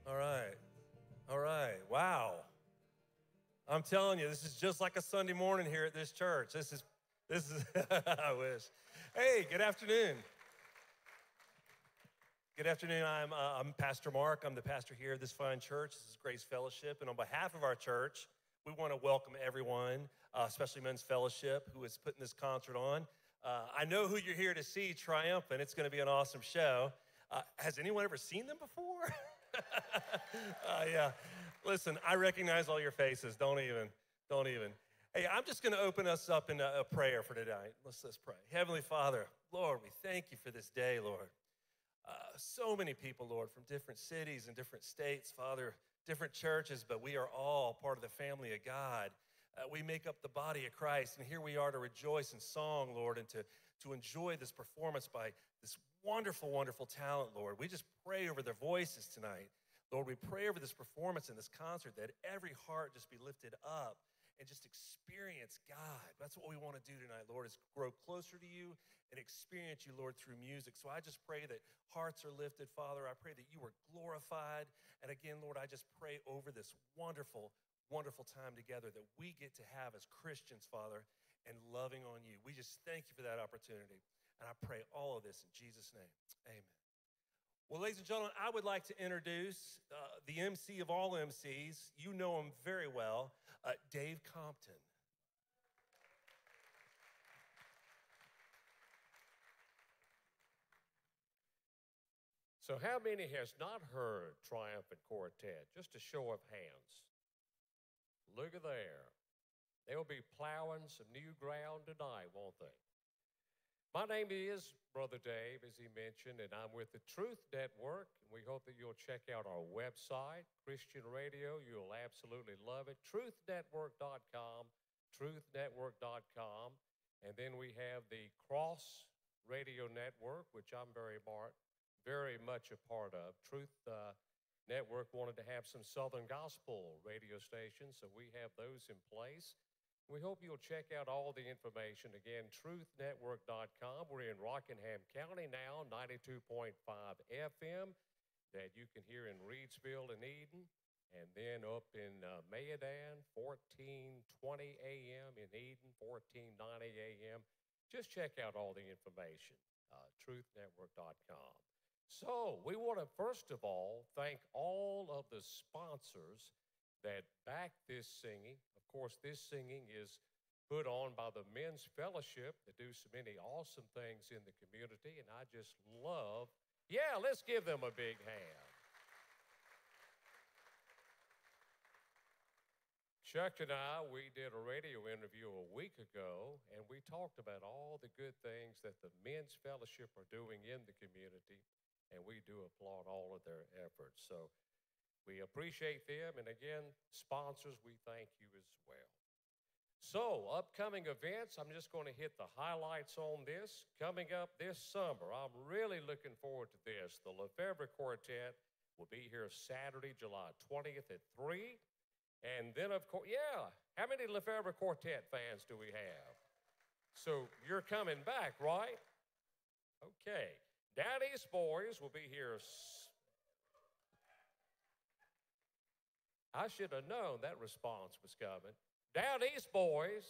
All right. All right. Wow. I'm telling you, this is just like a Sunday morning here at this church. This is I wish. Hey, good afternoon. Good afternoon. I'm Pastor Mark. I'm the pastor here at this fine church. This is Grace Fellowship. And on behalf of our church, we want to welcome everyone, especially Men's Fellowship, who is putting this concert on. I know who you're here to see, Triumphant. It's going to be an awesome show. Has anyone ever seen them before? Yeah. Listen, I recognize all your faces. Don't even. Hey, I'm just going to open us up in a prayer for tonight. Let's pray. Heavenly Father, Lord, we thank you for this day, Lord. So many people, Lord, from different cities and different states, Father, different churches, but we are all part of the family of God. We make up the body of Christ, and here we are to rejoice in song, Lord, and to enjoy this performance by this wonderful, wonderful talent, Lord. We just pray over their voices tonight. Lord, we pray over this performance and this concert that every heart just be lifted up and just experience God. That's what we want to do tonight, Lord, is grow closer to you and experience you, Lord, through music. So I just pray that hearts are lifted, Father. I pray that you are glorified. And again, Lord, I just pray over this wonderful, wonderful time together that we get to have as Christians, Father, and loving on you. We just thank you for that opportunity. And I pray all of this in Jesus' name. Amen. Well, ladies and gentlemen, I would like to introduce the MC of all MCs. You know him very well, Dave Compton. So how many has not heard Triumphant Quartet? Just a show of hands. Look at there. They'll be plowing some new ground tonight, won't they? My name is Brother Dave, as he mentioned, and I'm with the Truth Network. And we hope that you'll check out our website, Christian Radio. You'll absolutely love it. TruthNetwork.com, TruthNetwork.com. And then we have the Cross Radio Network, which I'm very much a part of. Truth Network wanted to have some Southern Gospel radio stations, so we have those in place. We hope you'll check out all the information. Again, truthnetwork.com. We're in Rockingham County now, 92.5 FM that you can hear in Reedsville and Eden, and then up in Mayodan, 1420 AM in Eden, 1490 AM. Just check out all the information, truthnetwork.com. So we want to, first of all, thank all of the sponsors that back this singing. Of course, this singing is put on by the Men's Fellowship that do so many awesome things in the community, and I just love, yeah, let's give them a big hand. Chuck and I, we did a radio interview a week ago, and we talked about all the good things that the Men's Fellowship are doing in the community, and we do applaud all of their efforts. So we appreciate them, and again, sponsors, we thank you as well. So, upcoming events, I'm just going to hit the highlights on this. Coming up this summer, I'm really looking forward to this. The Lefebvre Quartet will be here Saturday, July 20th at 3. And then, of course, yeah, how many Lefebvre Quartet fans do we have? So, you're coming back, right? Okay. Down East Boys will be here. I should have known that response was coming. Down East Boys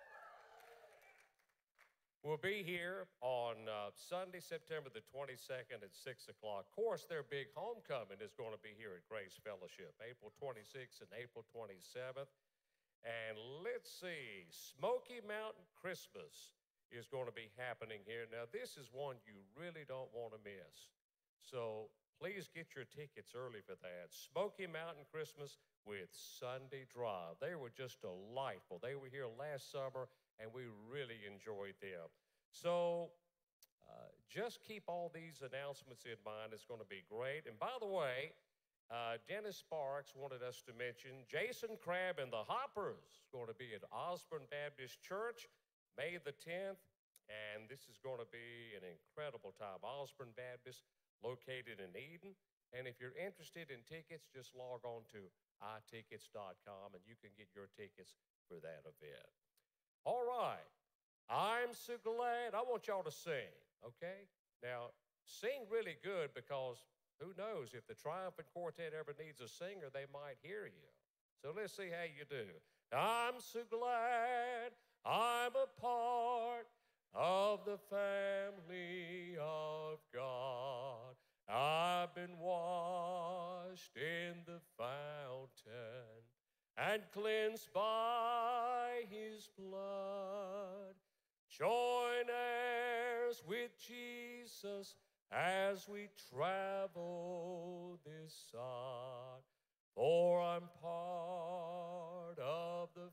will be here on Sunday, September the 22nd at 6 o'clock. Of course, their big homecoming is going to be here at Grace Fellowship, April 26th and April 27th. And let's see, Smoky Mountain Christmas is going to be happening here. Now, this is one you really don't want to miss. So please get your tickets early for that. Smoky Mountain Christmas with Sunday Drive. They were just delightful. They were here last summer, and we really enjoyed them. So just keep all these announcements in mind. It's going to be great. And by the way, Dennis Sparks wanted us to mention Jason Crabb and the Hoppers is going to be at Osborne Baptist Church, May the 10th, and this is going to be an incredible time. Osborne Baptist, located in Eden, and if you're interested in tickets, just log on to itickets.com, and you can get your tickets for that event. All right, I'm so glad. I want y'all to sing, okay? Now, sing really good because Who knows? If the Triumphant Quartet ever needs a singer, they might hear you. So let's see how you do. I'm so glad I'm a part of the family of God. I've been washed in the fountain and cleansed by his blood. Join heirs with Jesus as we travel this sod, for I'm part of the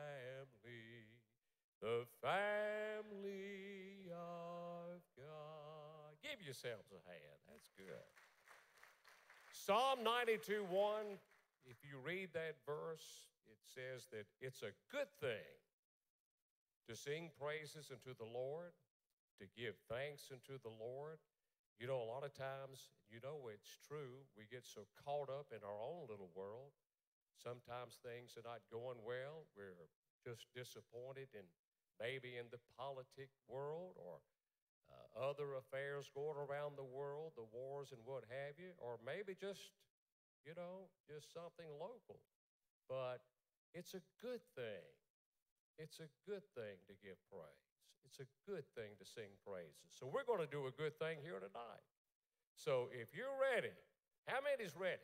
family of God. Give yourselves a hand. That's good. Psalm 92:1, if you read that verse, it says that it's a good thing to sing praises unto the Lord, to give thanks unto the Lord. You know, a lot of times, you know it's true, we get so caught up in our own little world. Sometimes things are not going well. We're just disappointed in maybe in the politic world or other affairs going around the world, the wars and what have you, or maybe just, you know, just something local. But it's a good thing. It's a good thing to give praise. It's a good thing to sing praises. So we're going to do a good thing here tonight. So if you're ready, how many's ready?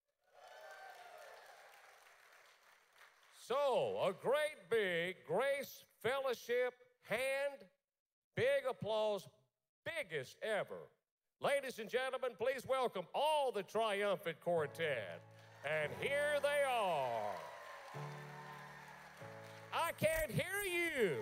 So a great big Grace Fellowship hand, big applause, biggest ever. Ladies and gentlemen, please welcome all the Triumphant Quartet. And here they are. I can't hear you.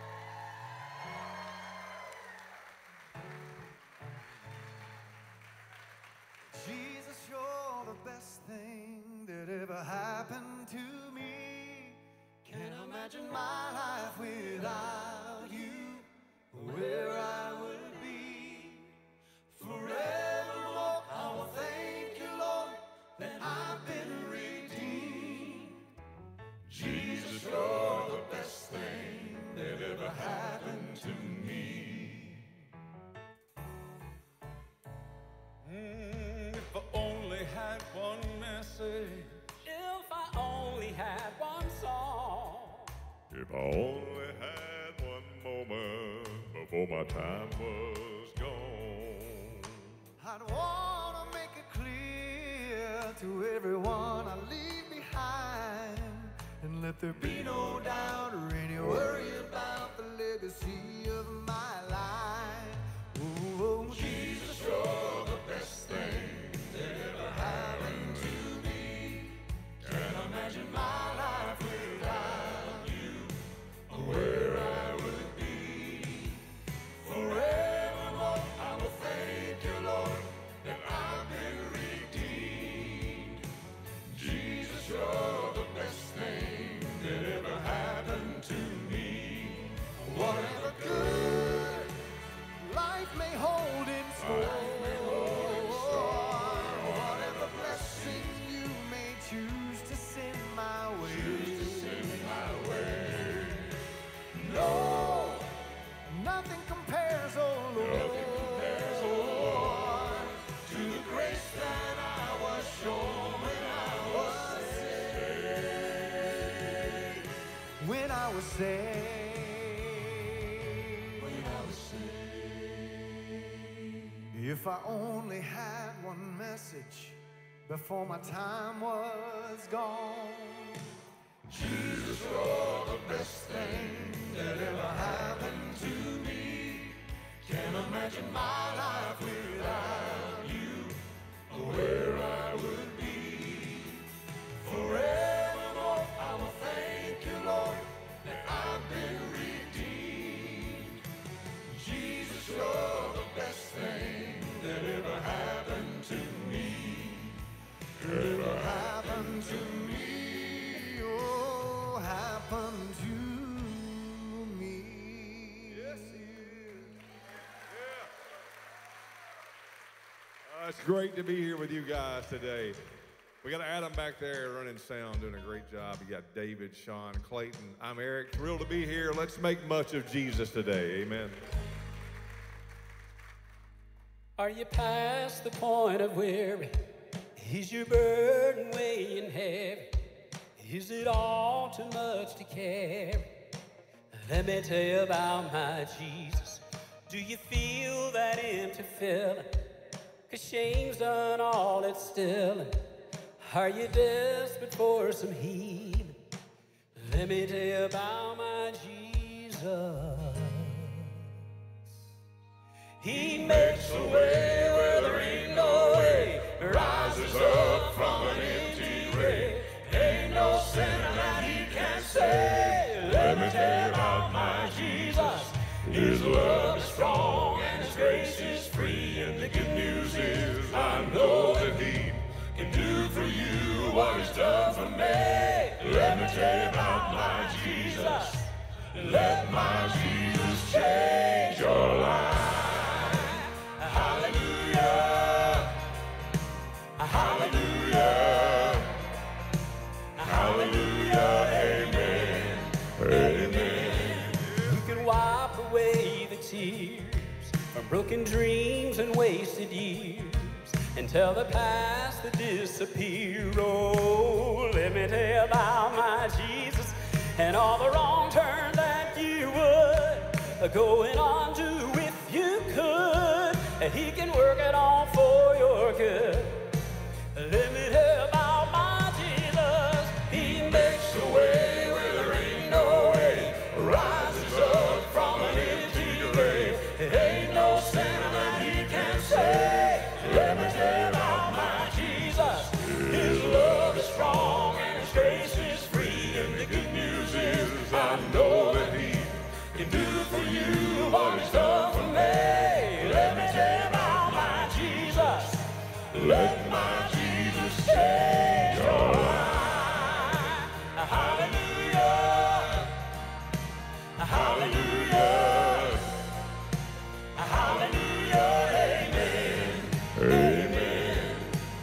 Jesus, you're the best thing that ever happened to me. Can't imagine my life without you, where I would be. Forevermore, I will thank you, Lord, that I've been redeemed. Jesus, you're the best thing that ever happened to me. If I only had one message, if I only had one song, if I only had one moment before my time was gone, I'd want to make it clear to everyone I leave behind, and let there be no doubt or any worry about the legacy of my life. Oh, Jesus, you're the best thing that ever happened to me. Can't imagine my life without you, or where I would be. Forevermore, I will thank you, Lord, that I've been redeemed. Jesus, you're the best thing that ever happened to me. Whatever good life may hold in store, whatever blessing you may choose to send my way, no, nothing compares, oh Lord, to the grace that I was shown when I was saved. If I only had one message before my time was gone, Jesus, you're the best thing that ever happened to me. Can't imagine my life without you, or where I would be. Forevermore, I will thank you, Lord, that I've been redeemed. Jesus, you're the best thing that ever happened to me. Ever happened to me, oh, happened to me. Yes, it is. It's great to be here with you guys today. We got Adam back there running sound, doing a great job. You got David, Sean, Clayton. I'm Eric, thrilled to be here. Let's make much of Jesus today, amen. Are you past the point of weary? Is your burden weighing heavy? Is it all too much to carry? Let me tell you about my Jesus. Do you feel that empty feeling? 'Cause shame's done all it's stealing. Are you desperate for some healing? Let me tell you about my Jesus. He makes a way where there ain't no way, rises up from an empty grave. Ain't no sinner that he can't save. Let me tell you about my Jesus. His love is strong and his grace is free. And the good news is I know that he can do for you what he's done for me. Let me tell you about my Jesus. Let my Jesus change your life. Hallelujah. Hallelujah. Hallelujah. Amen. Amen. Who can wipe away the tears from broken dreams and wasted years and tell the past to disappear? Oh, let me tell you about my Jesus and all the wrong turns that you would going on to if you could. And he can work it all for your good. Let me tell you about my Jesus. He makes a way where there ain't no way, rises up from an empty grave. It ain't no sinner that he can't save. Let me tell you about my Jesus. His love is strong and his grace is free. And the good news is I know that he can do for you what he's done for me. Let me tell you about my Jesus. Let my Jesus change your life. Hallelujah. Hallelujah. Hallelujah. Amen. Amen.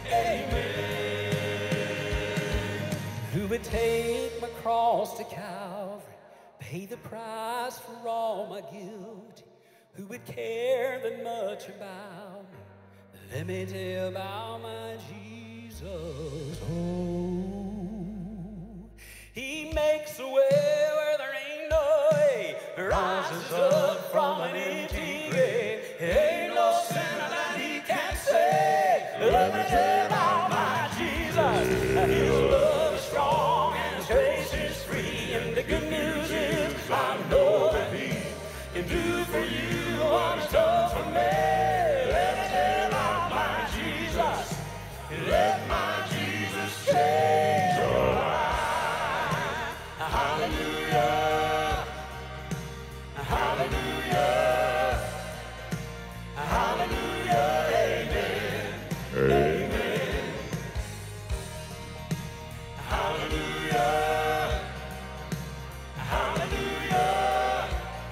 Amen. Who would take my cross to Calvary, pay the price for all my guilt? Who would care that much about me? Let me tell you about my Jesus. Oh, he makes a way where there ain't no way, rises up from an empty grave. Ain't no sinner that he can't save. Let me tell you about my Jesus. His love is strong and his grace is free. And the good news is I know that he can do for you what he's done for me. Let me tell you about my Jesus. Let my Jesus change your life. Hallelujah. Hallelujah. Hallelujah. Amen. Amen. Hallelujah. Hallelujah.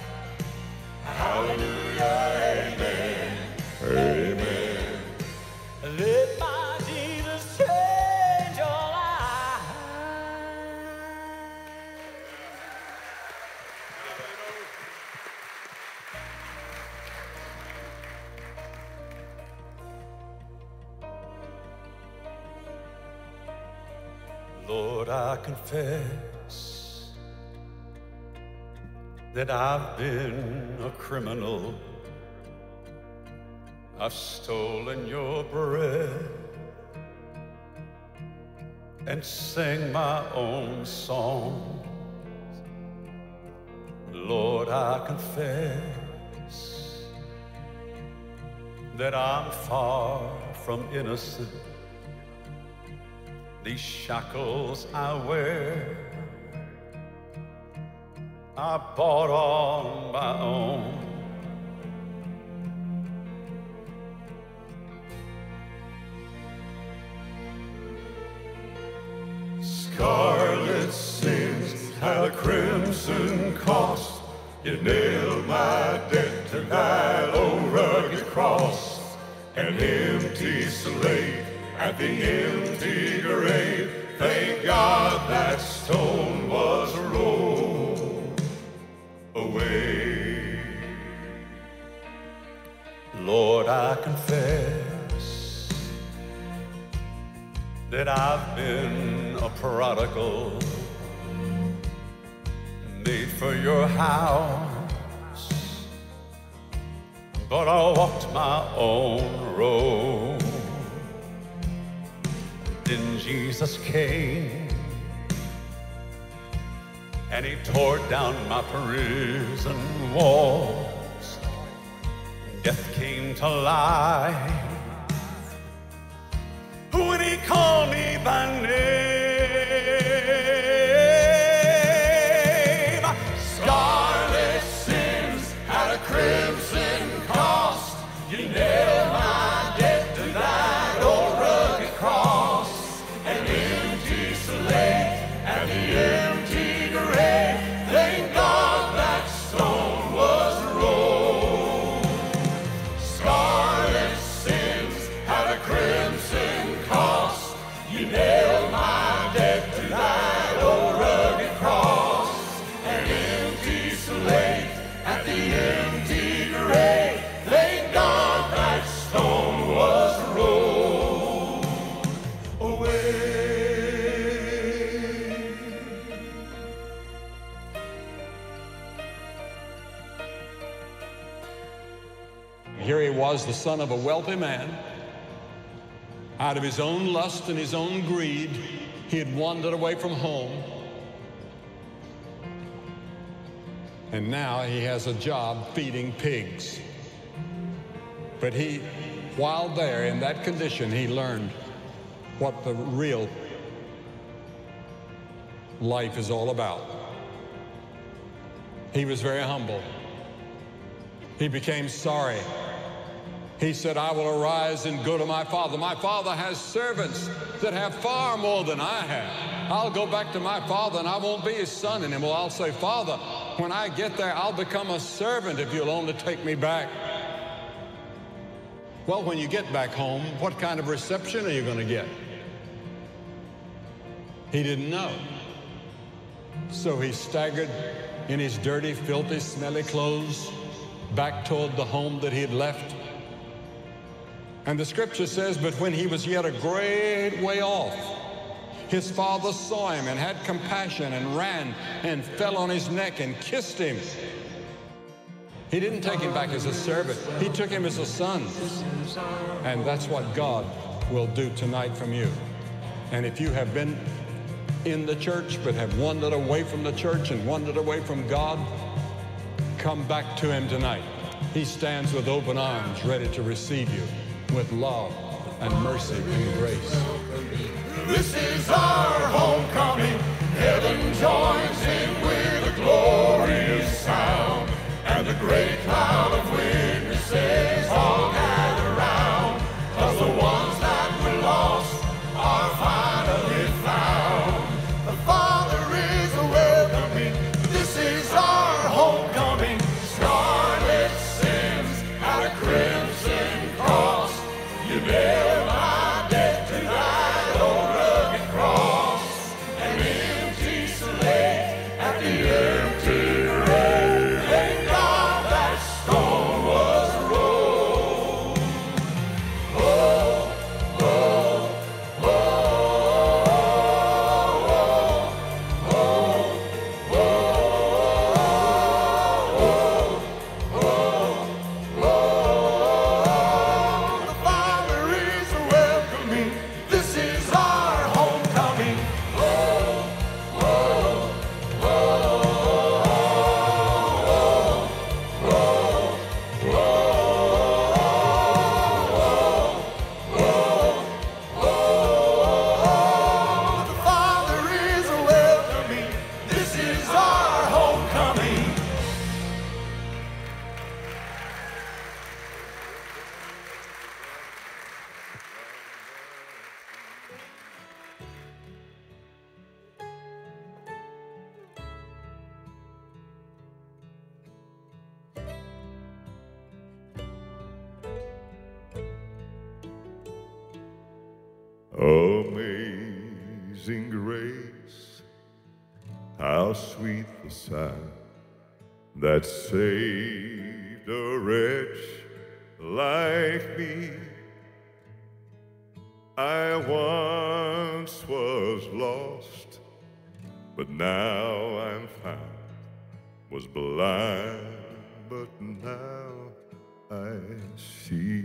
Hallelujah. Amen. Amen. Let my Jesus change your life. Lord, I confess that I've been a criminal. I've stolen your bread and sang my own songs. Lord, I confess that I'm far from innocent. These shackles I wear, I bought on my own. Scarlet sins had a crimson cost. You nailed my debt to that old rugged cross. An empty slate at the empty grave. Thank God that stone was rolled away. Lord, I confess that I've been a prodigal, made for your house, but I walked my own road. Then Jesus came, and he tore down my prison walls. Death came to life when he called me by name. Scarlet sins had a crimson cost. You nailed my debt to that old rugged cross. An empty slate and the empty grave. Thank God that stone was rolled. Scarlet sins had a crimson cost. You nailed my debt to that old rugged cross. An empty slate at the empty grave. Thank God that stone was rolled away. Here he was, the son of a wealthy man. Out of his own lust and his own greed, he had wandered away from home. And now he has a job feeding pigs. But while there in that condition, he learned what the real life is all about. He was very humble. He became sorry. He said, I will arise and go to my father. My father has servants that have far more than I have. I'll go back to my father and I won't be his son anymore. I'll say, Father, when I get there, I'll become a servant if you'll only take me back. Well, when you get back home, what kind of reception are you going to get? He didn't know. So he staggered in his dirty, filthy, smelly clothes back toward the home that he had left. And the scripture says, but when he was yet a great way off, his father saw him and had compassion and ran and fell on his neck and kissed him. He didn't take him back as a servant. He took him as a son. And that's what God will do tonight from you. And if you have been in the church but have wandered away from the church and wandered away from God, come back to him tonight. He stands with open arms ready to receive you with love and mercy and grace. This is our homecoming. Heaven joins in with a glorious sound. And the great cloud of witnesses all gather round. 'Cause the ones that were lost are finally found. The Father is welcoming. This is our homecoming. Scarlet sins had a crimson cross. You nailed my debt to that old rugged cross. An empty slate at the empty grave. Thank God that stone was rolled. Oh, oh, oh, oh, oh, oh, oh, oh. The Father is welcoming. This is our homecoming. Oh, oh, oh, oh, oh, oh, oh. The Father is welcoming. This is our homecoming. Amazing grace, how sweet the sound that saved a wretch like me. I once was lost, but now I'm found. Was blind, but now I see.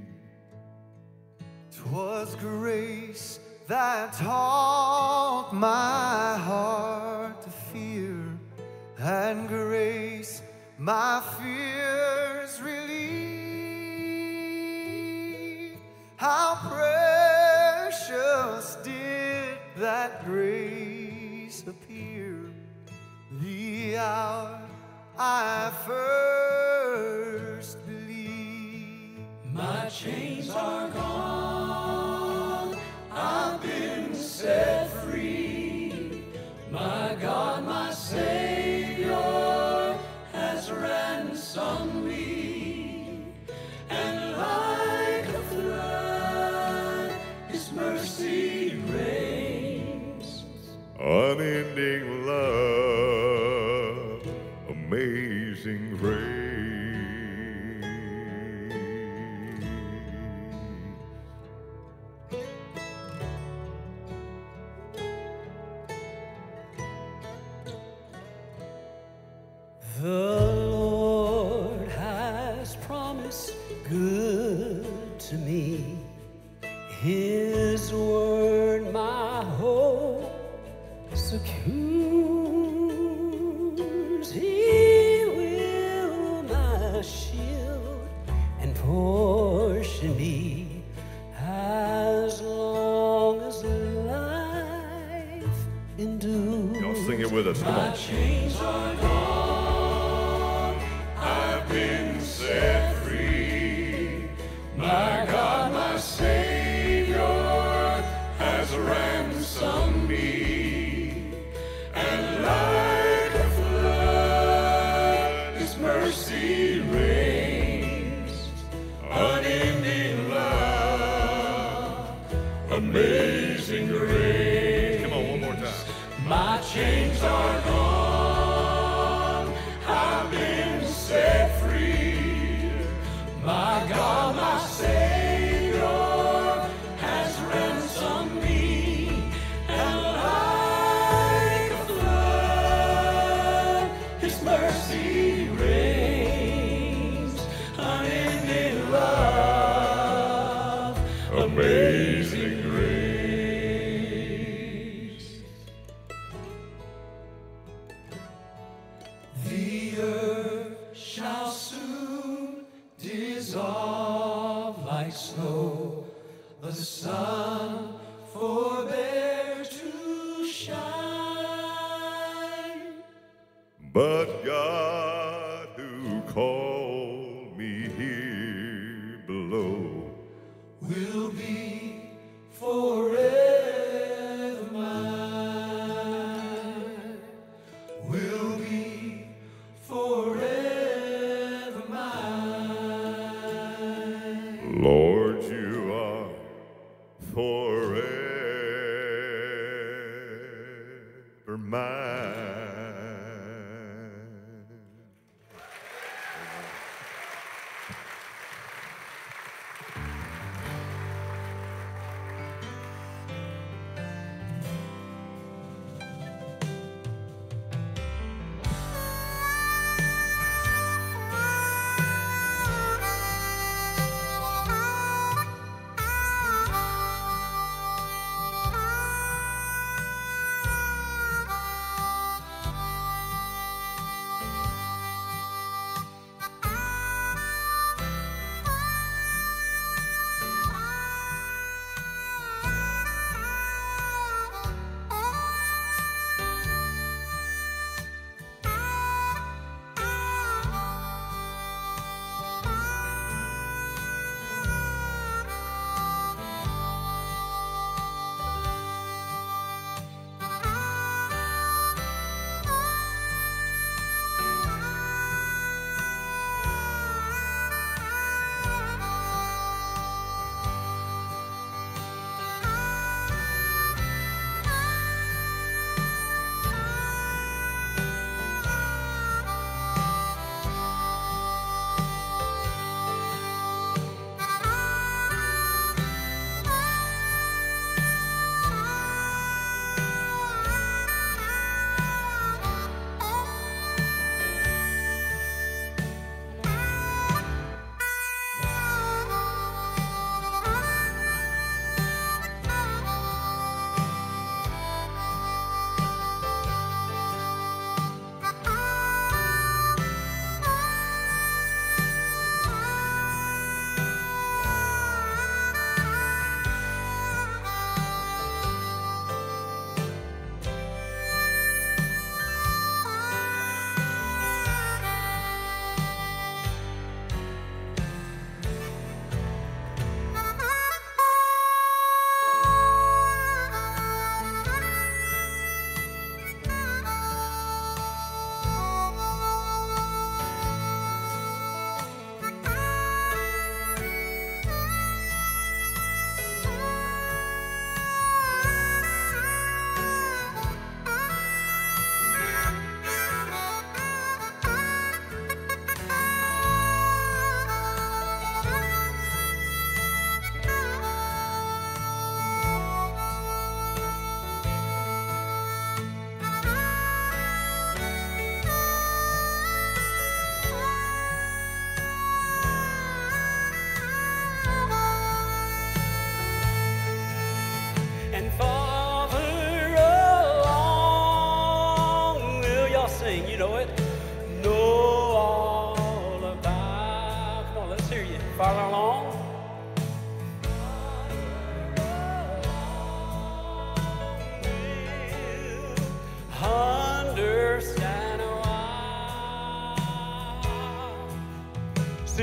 'Twas grace that taught my heart to fear, and grace my fears relieved. How precious did that grace appear the hour I first believed. My chains are gone, I've been set free. My God, my Savior has ransomed me. And like a flood, His mercy reigns. Unending love, amazing grace. The Lord has promised good to me. His word my hope secures. He will my shield and portion be as long as life endures. Y'all sing it with us, come My on. chains are gone, I've been set free. My God, my Savior has ransomed me. And like a flood, His mercy reigns. Unending love, amazing grace. Come on, one more time. My chains are gone, I've been set free. My God, my Savior has ransomed me. And like a flood, His mercy reigns. Unending love, amazing grace. The earth shall soon dissolve like snow. The sun forbear to shine. But God who called me here below Will be forever mine. Will be forever mine. Lord, you are forever mine.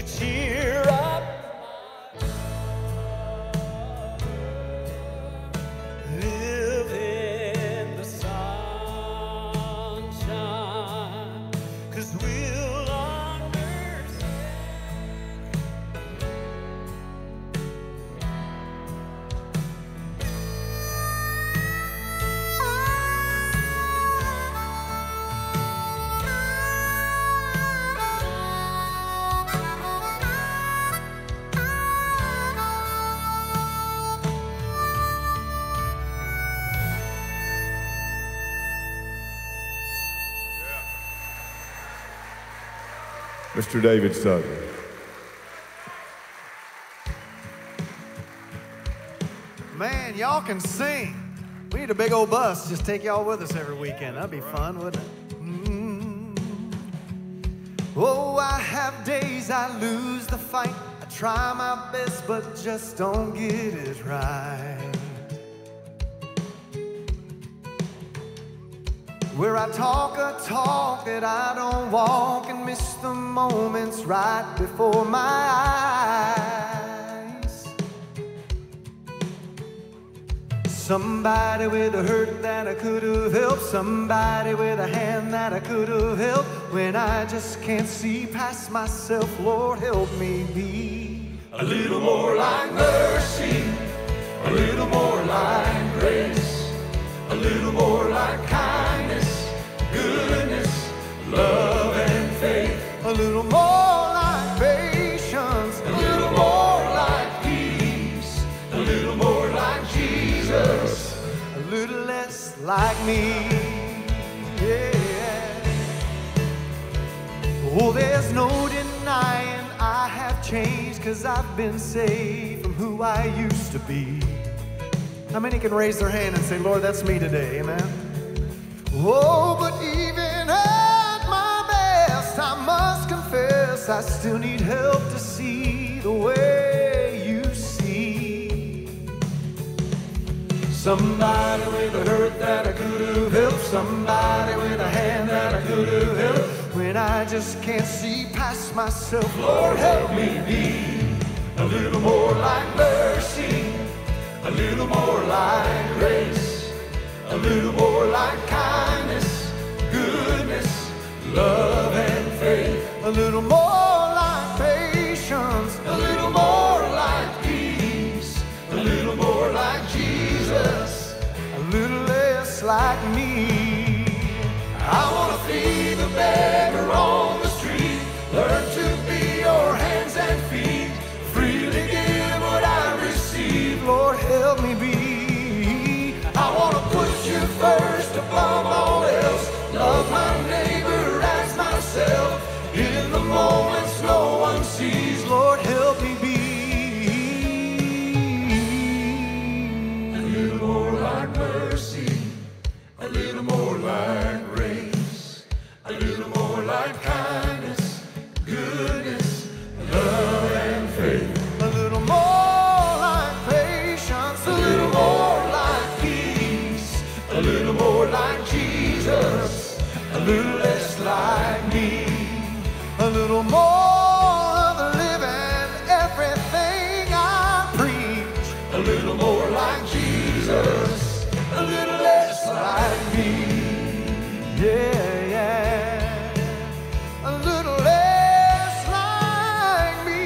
to cheer up my live in the sunshine, 'cause we'll understand. Mr. David Sutton. Man, y'all can sing. We need a big old bus. Just take y'all with us every weekend. That'd be fun, wouldn't it? Oh, I have days I lose the fight. I try my best, but just don't get it right. Where I talk a talk that I don't walk and miss the moments right before my eyes. Somebody with a hurt that I could have helped, somebody with a hand that I could have helped. When I just can't see past myself, Lord, help me be a little more like mercy, a little more like grace, a little more like kindness, goodness, love and faith, a little more like patience, a little more like peace, a little more like Jesus, a little less like me. Yeah. Oh, there's no denying I have changed, 'cause I've been saved from who I used to be. How many can raise their hand and say, Lord, that's me today, amen? Oh, but even at my best, I must confess, I still need help to see the way you see. Somebody with a hurt that I could have helped, somebody with a hand that I could have helped. When I just can't see past myself, Lord, help me be a little more like mercy, a little more like grace, a little more like kindness, goodness, love and faith, a little more like patience, a little more like peace, a little more like Jesus, a little less like me. I want to feed the beggar on the street, learn to be your hands and feet, freely give what I receive, Lord, help me be. I want to put you first above all else, love my neighbor as myself, in the moments no one sees, Lord, help me be a little more like mercy, a little more like grace, a little more like kindness, goodness, love and faith, a little more like patience, a little more like peace, a little more like Jesus, a little less like me, a little more of the living, everything I preach, a little more like Jesus, a little less like me. Yeah, yeah, a little less like me.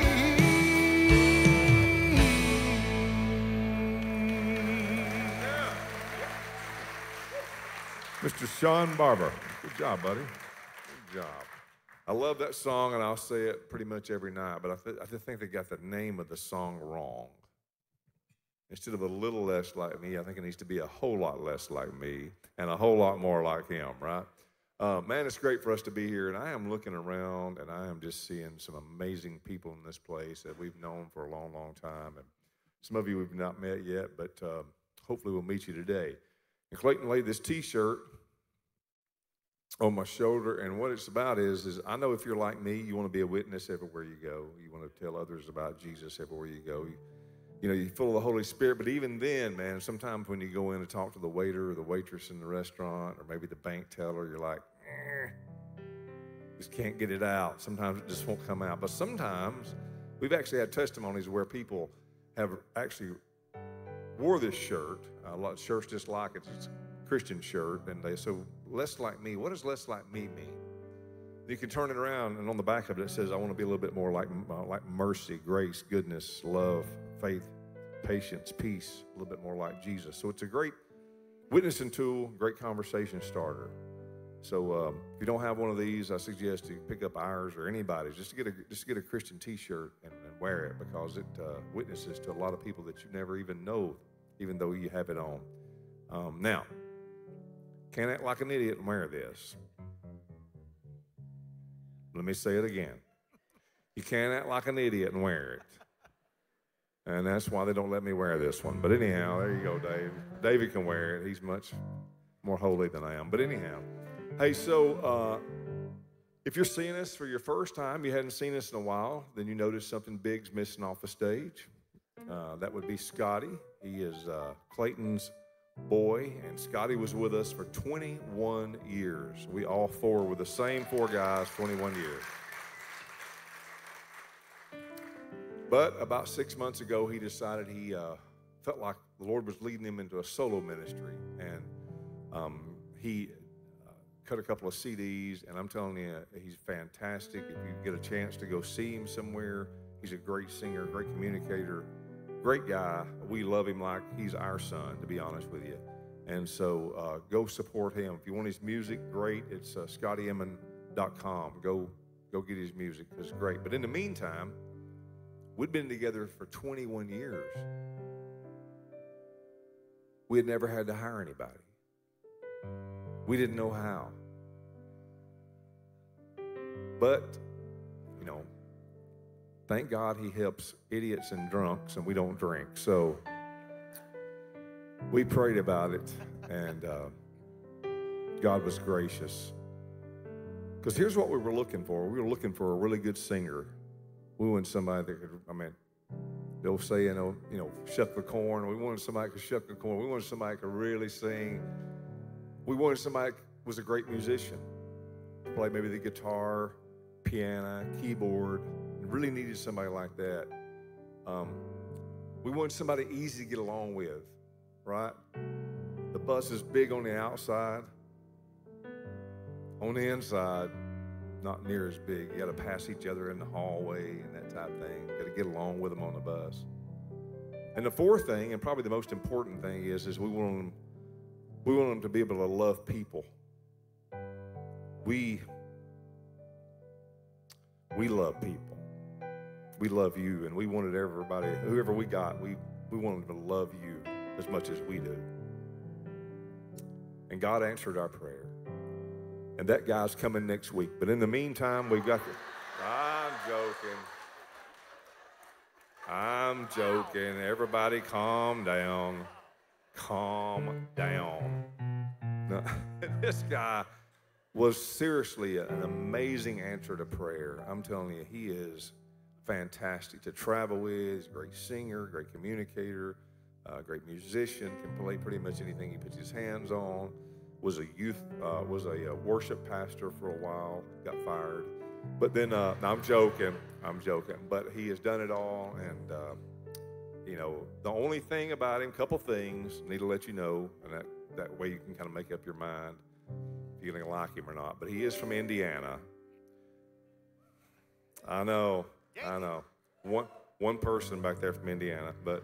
Mr. Sean Barber. Good job, buddy. Good job. I love that song, and I'll say it pretty much every night, but I think they got the name of the song wrong. Instead of a little less like me, I think it needs to be a whole lot less like me and a whole lot more like him, right? Man, it's great for us to be here, and I am looking around, and I am just seeing some amazing people in this place that we've known for a long, long time, and some of you we've not met yet, but hopefully we'll meet you today. And Clayton laid this T-shirt on my shoulder, and what it's about is I know if you're like me, you want to be a witness everywhere you go. You want to tell others about Jesus everywhere you go. You know, you're full of the Holy Spirit, but even then, man, sometimes when you go in and talk to the waiter or the waitress in the restaurant or maybe the bank teller, you're like, Just can't get it out. Sometimes it just won't come out. But sometimes we've actually had testimonies where people have actually wore this shirt. A lot of shirts just like it. It's a Christian shirt. And they say, less like me. What does less like me mean? You can turn it around, and on the back of it, it says, I want to be a little bit more like mercy, grace, goodness, love, faith, patience, peace, a little bit more like Jesus. So it's a great witnessing tool, great conversation starter. So if you don't have one of these, I suggest you pick up ours or anybody's just to get a Christian T-shirt and wear it, because it witnesses to a lot of people that you never even know, even though you have it on. Now, can't act like an idiot and wear this. Let me say it again. You can't act like an idiot and wear it. And that's why they don't let me wear this one. But anyhow, there you go, Dave. David can wear it. He's much more holy than I am. But anyhow, hey, so if you're seeing us for your first time, you hadn't seen us in a while, then you notice something big's missing off the stage. That would be Scotty. He is Clayton's boy, and Scotty was with us for 21 years. We all four were the same four guys, 21 years. But about 6 months ago, he decided he felt like the Lord was leading him into a solo ministry, and he cut a couple of CDs, and I'm telling you, he's fantastic. If you get a chance to go see him somewhere, he's a great singer, great communicator, great guy. We love him like he's our son, to be honest with you. And so go support him. If you want his music, great. It's scottyeman.com. Go get his music. It's great. But in the meantime, we'd been together for 21 years. We had never had to hire anybody. We didn't know how. But, you know, thank God he helps idiots and drunks, and we don't drink. So we prayed about it, and God was gracious. Because here's what we were looking for. We were looking for a really good singer. We wanted somebody that could, they'll say, you know, shuck the corn. We wanted somebody that could shuck the corn. We wanted somebody that could really sing. We wanted somebody that was a great musician. Play maybe the guitar, piano, keyboard. We really needed somebody like that. We wanted somebody easy to get along with, right? The bus is big on the outside. On the inside, not near as big. You got to pass each other in the hallway and that type of thing. You got to get along with them on the bus. And the fourth thing, and probably the most important thing, is we want them to be able to love people. We love people. We love you, and we wanted everybody, whoever we got, we wanted them to love you as much as we do. And God answered our prayer. And that guy's coming next week. But in the meantime, we've got I'm joking. Everybody calm down. Calm down. Now, this guy was seriously an amazing answer to prayer. I'm telling you, he is fantastic to travel with. He's a great singer, great communicator, great musician, can play pretty much anything he puts his hands on. Was a worship pastor for a while, got fired. But then, I'm joking, but he has done it all. And, you know, the only thing about him, couple things, need to let you know, and that way you can kind of make up your mind if you're going to like him or not. But he is from Indiana. I know. One person back there from Indiana. But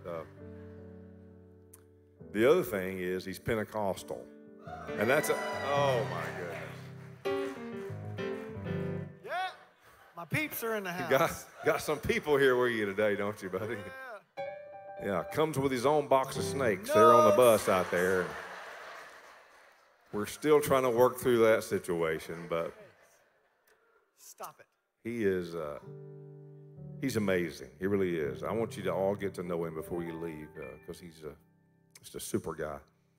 the other thing is he's Pentecostal. And that's oh my goodness. Yeah, my peeps are in the house. Got some people here with you today, don't you, buddy? Yeah, comes with his own box of snakes. No. They're on the bus out there. We're still trying to work through that situation, but stop it. He is he's amazing. He really is. I want you to all get to know him before you leave, because he's just a super guy.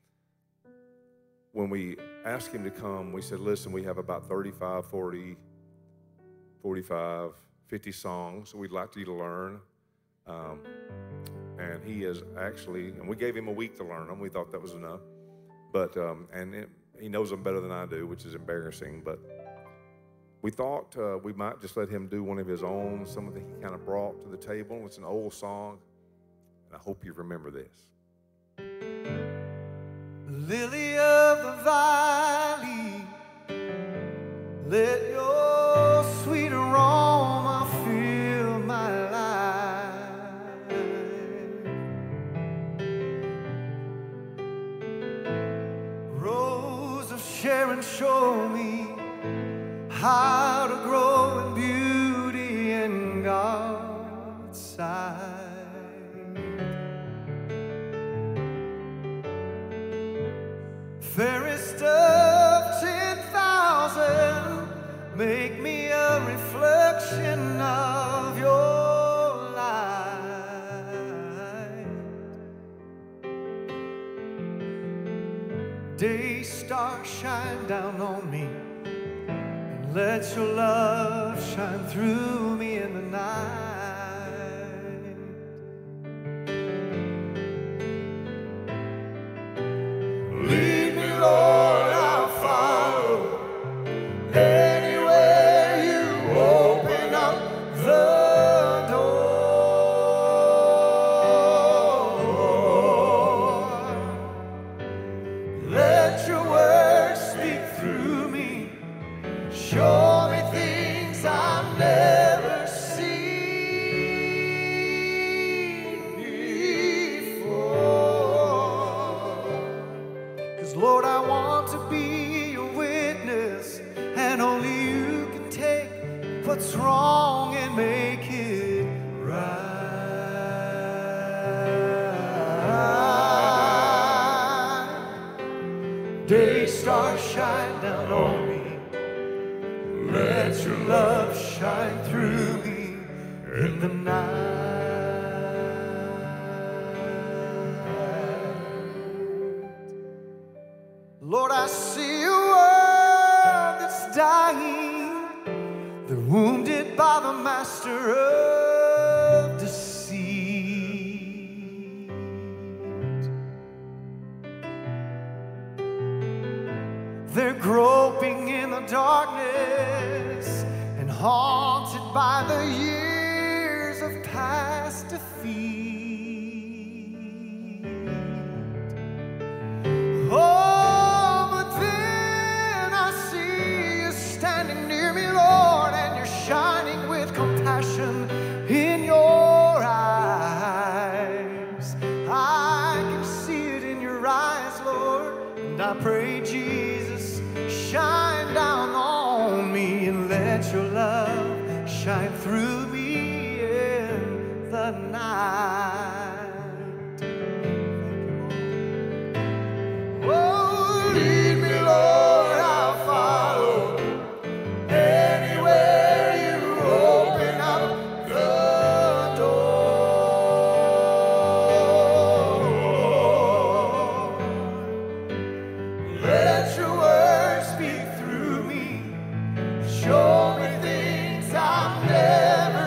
When we asked him to come, we said, listen, we have about 35, 40, 45, 50 songs we'd like you to learn. And he is actually, and we gave him a week to learn them. We thought that was enough. But, he knows them better than I do, which is embarrassing. But we thought we might just let him do one of his own, some that he kind of brought to the table. It's an old song, and I hope you remember this. Lily of the valley, let your sweet aroma fill my life. Rose of Sharon, show me how to grow in beauty in God's sight. Fairest of 10,000, make me a reflection of your light. Daystar, shine down on me, and let your love shine through me in the night. Lead me, Lord, I'll follow. Anywhere you open up the door, let your word speak through me. Show me things I've never seen before. 'Cause Lord, I want to be your witness, and only you can take what's wrong and make it right. Daystar, shine down on me. Let your love shine through me in the night. Lord, I see a world that's dying. They're wounded by the master of deceit. They're groping in the darkness and haunted by the years of past defeat. Oh, but then I see you standing near me, Lord, and you're shining with compassion in your eyes. I can see it in your eyes, Lord, and I pray, Jesus, shine down on me and let your love shine through me in the night. Oh, lead me, Lord, I'll follow. Anywhere you open up the door, let your word speak through me. Show me things I've never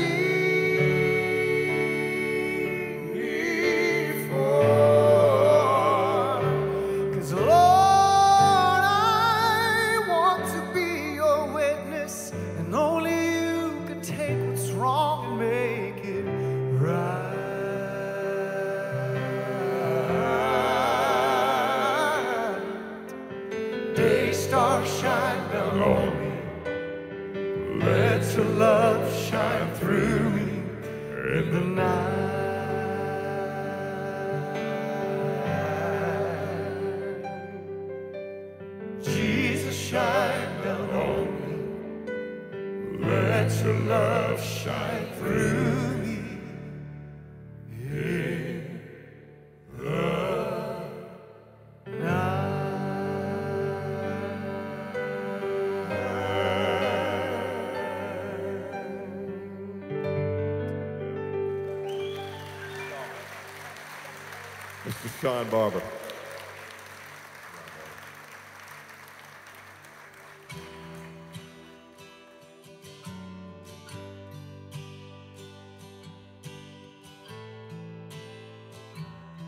seen before. 'Cause Lord, I want to be your witness, and only you can take what's wrong and make it right. Daystar, shine down on me. Let your love shine through me in the night. Jesus, shine down on me. Let your love shine through me in the Mr. Sean Barber.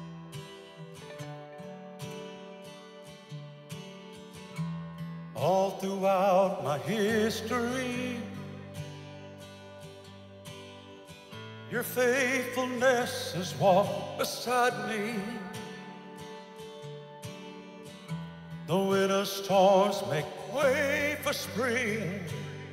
All throughout my history. Your faithfulness has walked beside me. The winter storms make way for spring.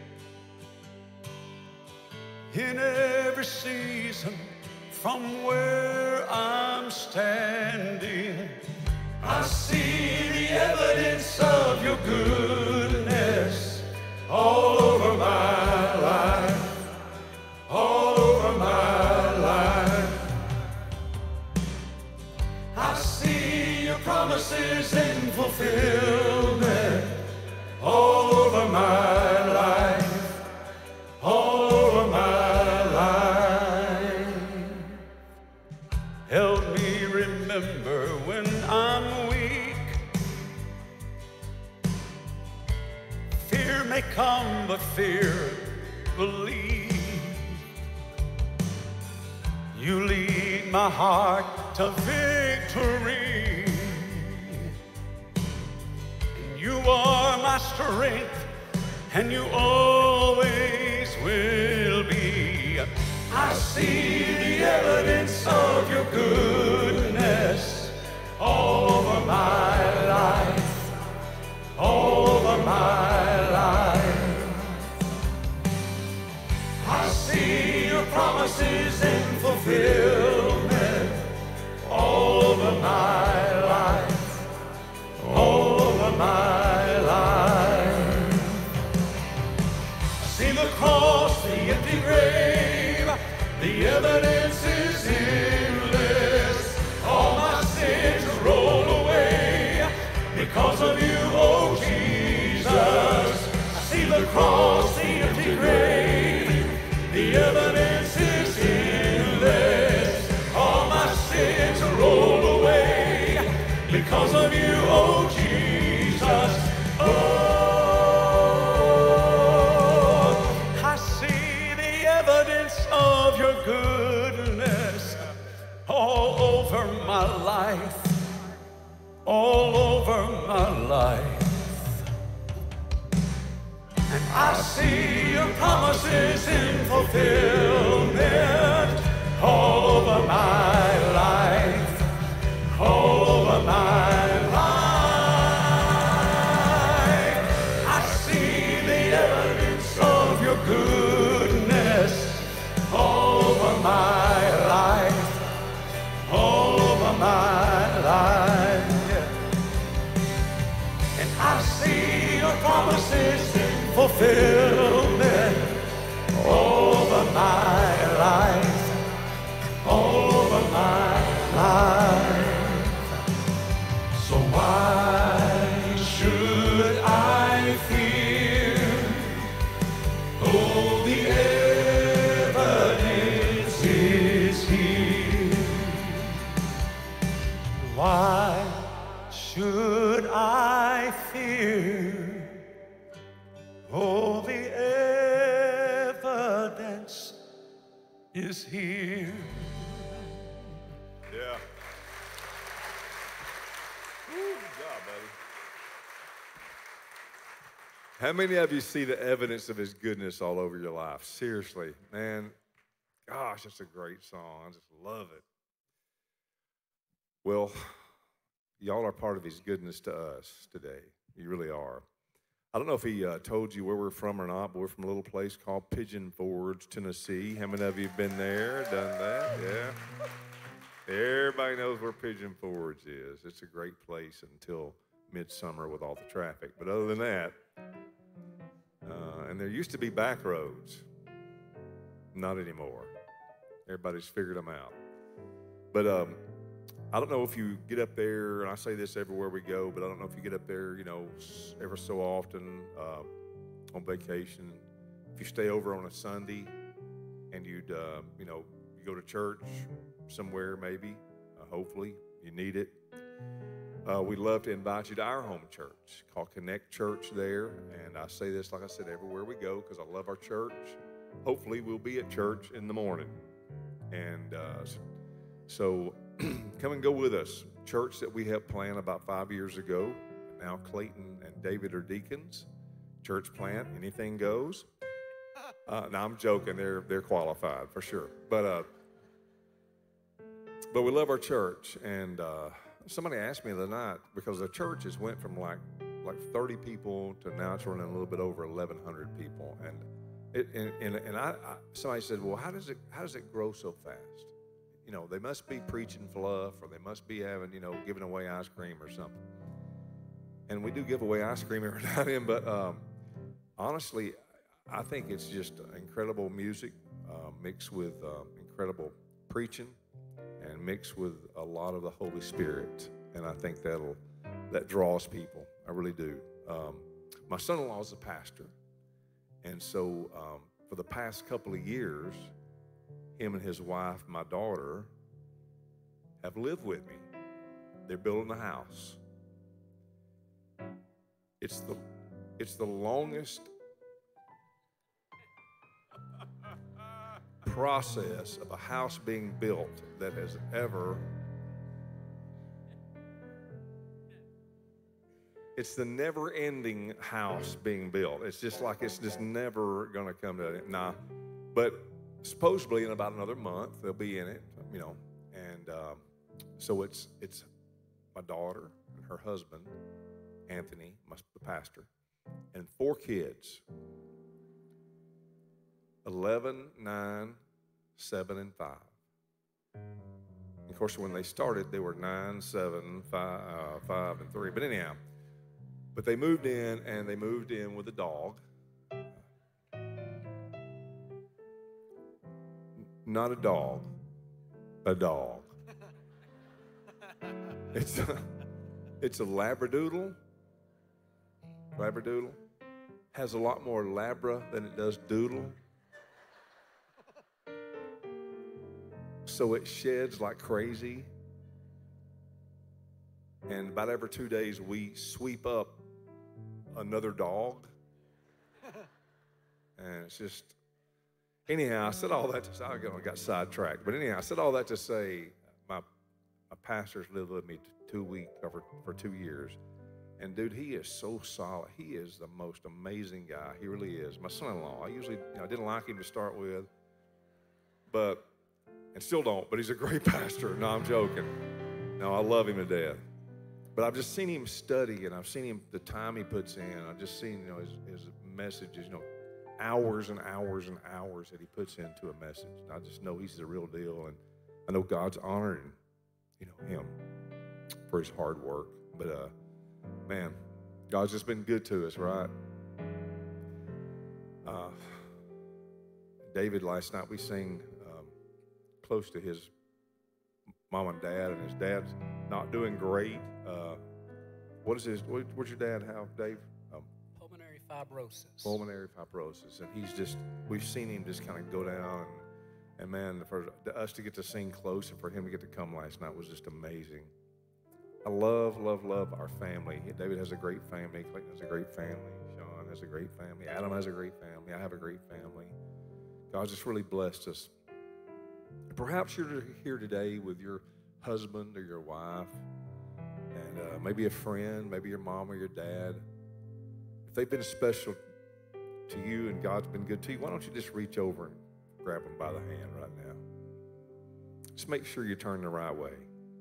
In every season, from where I'm standing, I see the evidence of your goodness all over my life, all over my life. I see your promises in fulfillment all over my life, all over my life. Help me remember when I'm weak. Fear may come, but fear believe. You lead my heart to victory. And you are my strength, and you always will be. I see the evidence of your goodness all over my life, all over my life. I see your promises in fulfillment all over my life, all over my life. I see the cross, the empty grave, the evidence is endless. All my sins roll away because of you, oh Jesus. I see the cross, the empty grave, the evidence is endless. All my sins roll away because of you, oh Jesus. Oh, I see the evidence of your goodness all over my life, all over my life. And I see your promises in fulfillment all over my life, all over my life. I see the evidence of your goodness all over my life, all over my life. And I see your promises in fulfillment all over my life, all over my life. So why should I fear? Oh, the evidence is here. Why should I fear? Oh, the evidence is here. Yeah. Good job, buddy. How many of you see the evidence of his goodness all over your life? Seriously, man. Gosh, it's a great song. I just love it. Well, y'all are part of his goodness to us today. You really are. I don't know if he told you where we're from or not, but we're from a little place called Pigeon Forge, Tennessee. How many of you have been there, done that? Yeah. Everybody knows where Pigeon Forge is. It's a great place until midsummer with all the traffic. But other than that, and there used to be back roads. Not anymore. Everybody's figured them out. But I don't know if you get up there, and I say this everywhere we go, but I don't know if you get up there, you know, ever so often on vacation. If you stay over on a Sunday and you'd, you know, you go to church somewhere maybe, hopefully, you need it. We'd love to invite you to our home church called Connect Church there. And I say this, like I said, everywhere we go because I love our church. Hopefully we'll be at church in the morning. And so come and go with us. Church that we helped plant about 5 years ago. Now Clayton and David are deacons. church plant, anything goes. No, I'm joking. They're qualified for sure. But we love our church. And somebody asked me the other night, because the church has went from like 30 people to now it's running a little bit over 1,100 people. And somebody said, well, how does it grow so fast? You know, they must be preaching fluff, or they must be having, you know, giving away ice cream or something. And we do give away ice cream every now and then, but honestly, I think it's just incredible music mixed with incredible preaching and mixed with a lot of the Holy Spirit. And I think that draws people. I really do. My son-in-law is a pastor. And so for the past couple of years, him and his wife, my daughter, have lived with me. They're building a house. It's the longest process of a house being built that has ever. It's the never-ending house being built. It's just like it's just never going to come to it. Nah, but supposedly in about another month they'll be in it, you know. And so it's my daughter and her husband, Anthony, the pastor, and 4 kids, 11, 9, 7, and 5. Of course, when they started, they were 9, 7, 5, and 3. But anyhow, but they moved in, and they moved in with a dog. Not a dog, a dog. It's a Labradoodle. Labradoodle has a lot more labra than it does doodle. So it sheds like crazy. And about every 2 days, we sweep up another dog. And it's just, anyhow, I said all that to say, I got sidetracked. But anyhow, I said all that to say, my pastor's lived with me 2 weeks, for 2 years. And dude, he is so solid. He is the most amazing guy. He really is. My son-in-law, I didn't like him to start with, and still don't, but he's a great pastor. No, I'm joking. No, I love him to death. But I've just seen him study, and I've seen him, the time he puts in. I've just seen, his messages, hours and hours and hours that he puts into a message. And I just know he's the real deal, and I know God's honoring, him for his hard work. But, man, God's just been good to us, right? David, last night we sang close to his mom and dad, and his dad's not doing great. What's your dad have, Dave? Pulmonary fibrosis. Pulmonary fibrosis. And we've seen him just kind of go down. And man, for us to get to sing close and for him to get to come last night was just amazing. I love, love, love our family. David has a great family. Clayton has a great family. Sean has a great family. Adam has a great family. I have a great family. God just really blessed us. Perhaps you're here today with your husband or your wife, and maybe a friend, maybe your mom or your dad. If they've been special to you and God's been good to you, why don't you just reach over and grab them by the hand right now? Just make sure you turn the right way.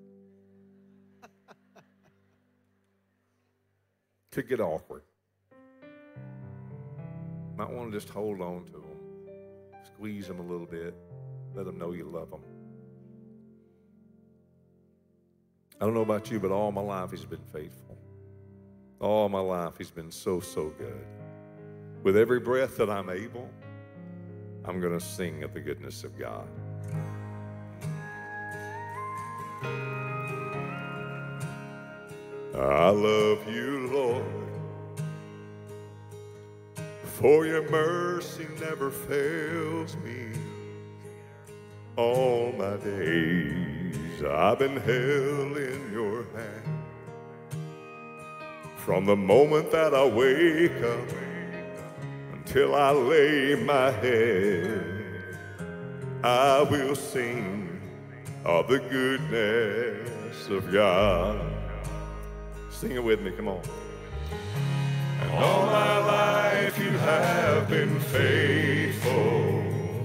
Could get awkward. Might want to just hold on to them, squeeze them a little bit, let them know you love them. I don't know about you, but all my life he's been faithful. All my life he's been so, so good. With every breath that I'm able, I'm going to sing of the goodness of God. I love you, Lord, for your mercy never fails me. All my days I've been held in your hand. From the moment that I wake up until I lay my head, I will sing of the goodness of God. Sing it with me, come on. And all my life life you have been faithful.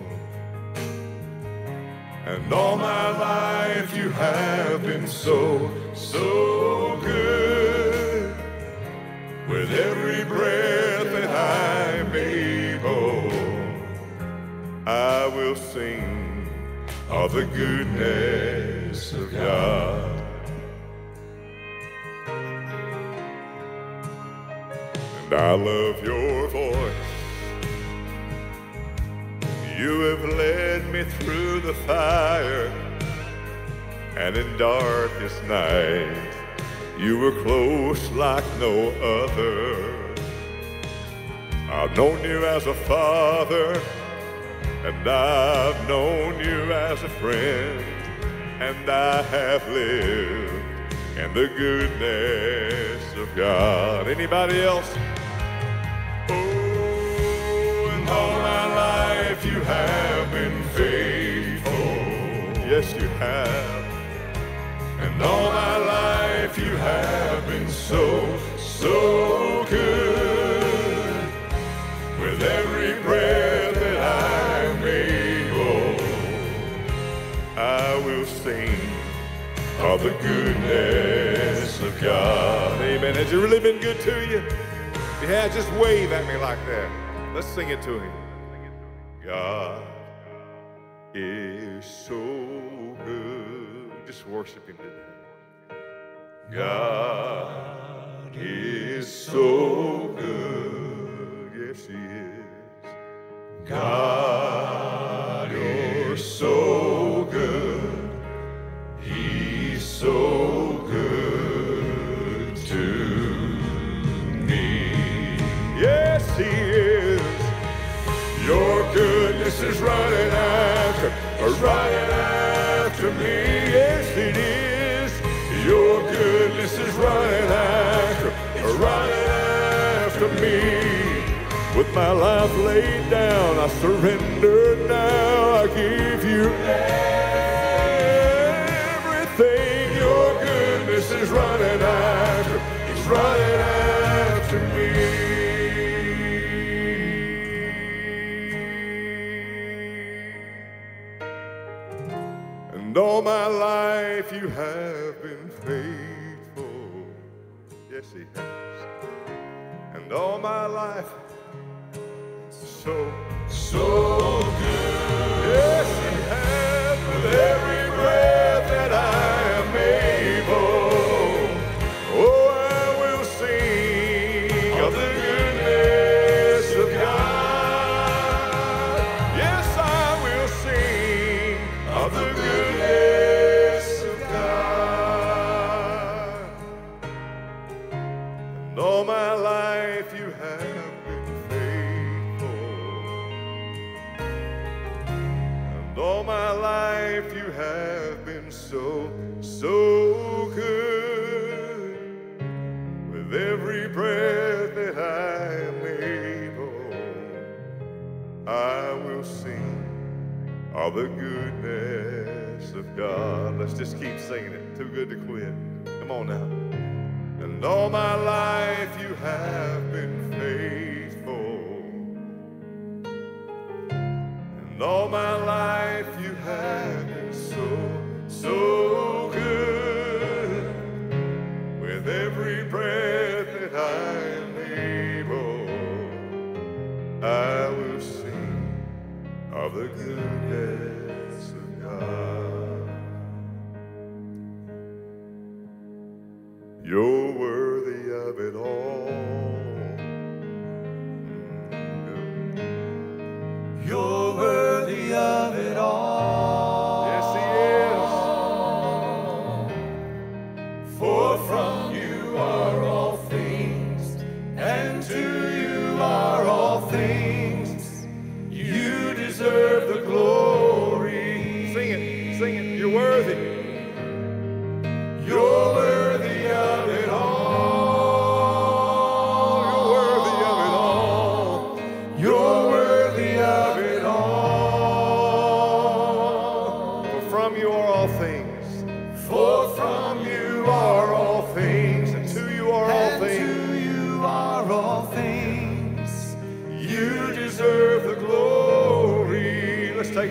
And all my life you have been so, so good. With every breath that I'm able, I will sing of the goodness of God. And I love your voice. You have led me through the fire, and in darkest night, you were close like no other. I've known you as a father, and I've known you as a friend, and I have lived in the goodness of God. Anybody else? Oh, and all my life you have been faithful. Yes, you have. And all my life you have been so, so good. With every breath that I'm able, I will sing of the goodness of God. Amen. Has it really been good to you? If you had, just wave at me like that. Let's sing it to him. God is so good. Just worship him today. God is so good. Yes, he is. God, you're so good. He's so good to me. Yes, he is. Your goodness is running after me. Yes, it is. Your goodness is running after me. With my life laid down, I surrender now. I give you everything. Your goodness is running after me. And all my life you have been faithful. Yes, he has. And all my life, so, so good. Yes, he has. With every breath that I am able, oh, I will sing of the goodness of God. Yes, I will sing of the goodness of God. And all my life you have been faithful. And all my life you have been so, so good. With every breath that I am able, I will sing of the goodness of God. Let's just keep singing it. Too good to quit. Come on now. And all my life you have been faithful. And all my life you have been so, so good. With every breath that I am able, I will sing of the goodness of God. You're worthy of it all. You're worthy of it all. Yes, he is. For from you are all things, and to you are all things. You deserve the glory. Sing it, sing it. You're worthy. You're worthy of it all.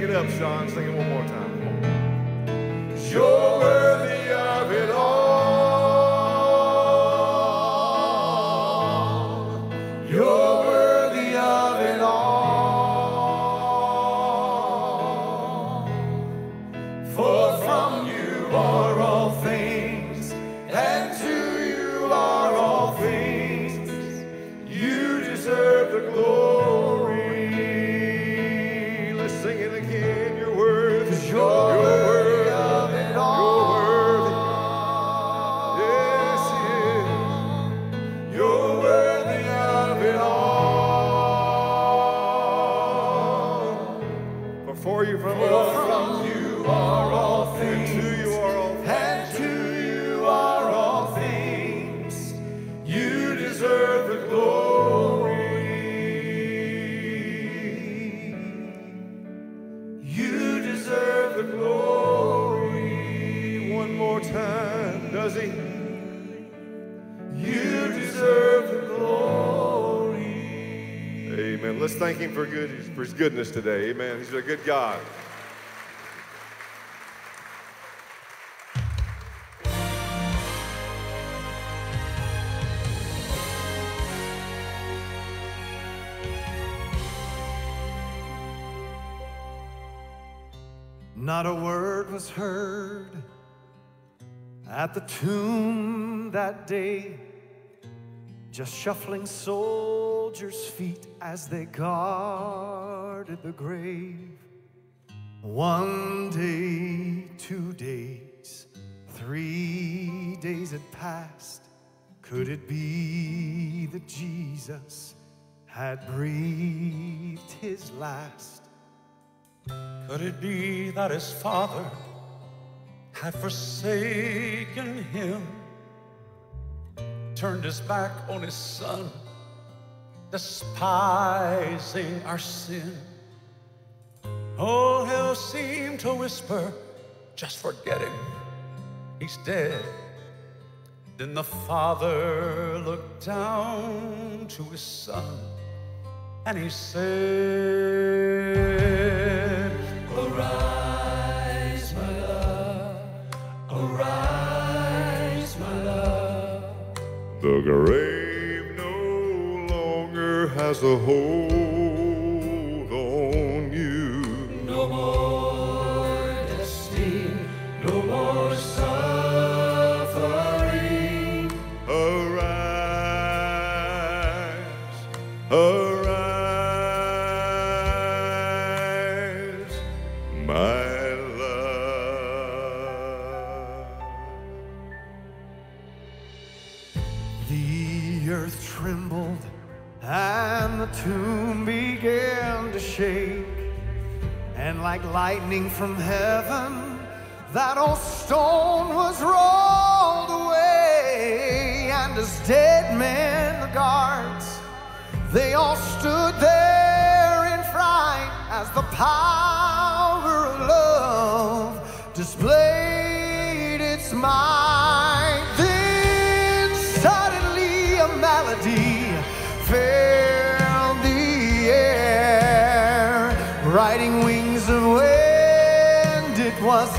it up, Sean. Sing it one more time. You're worthy of it all. You're worthy of it all. For from you are all things, and to you are all things. You deserve the glory. Let's sing it again. You're worthy. You're worthy of it all. Yes, He is. You're worthy of it all. For you, from For from you are all things, and to you are all things. and to you are all things. You deserve the glory. You deserve the glory. One more time, does He? You deserve the glory. Amen. Let's thank Him for His goodness today. Amen. He's a good God. Not a word was heard at the tomb that day, just shuffling soldiers' feet as they guarded the grave. 1 day, 2 days, 3 days had passed. Could it be that Jesus had breathed his last? Could it be that his father had forsaken him, turned his back on his son, despising our sin? Oh, hell seemed to whisper, just forget him, he's dead. Then the father looked down to his son and he said, arise, my love, arise, my love. The grave no longer has a hold on you. No more testing, no more suffering. Arise, arise, my love. The earth trembled and the tomb began to shake, and like lightning from heaven, that old stone was rolled away. And as dead men, the guards, they all stood there in fright as the power of love displayed its might. Then suddenly a melody filled the air, riding wings of wind, it was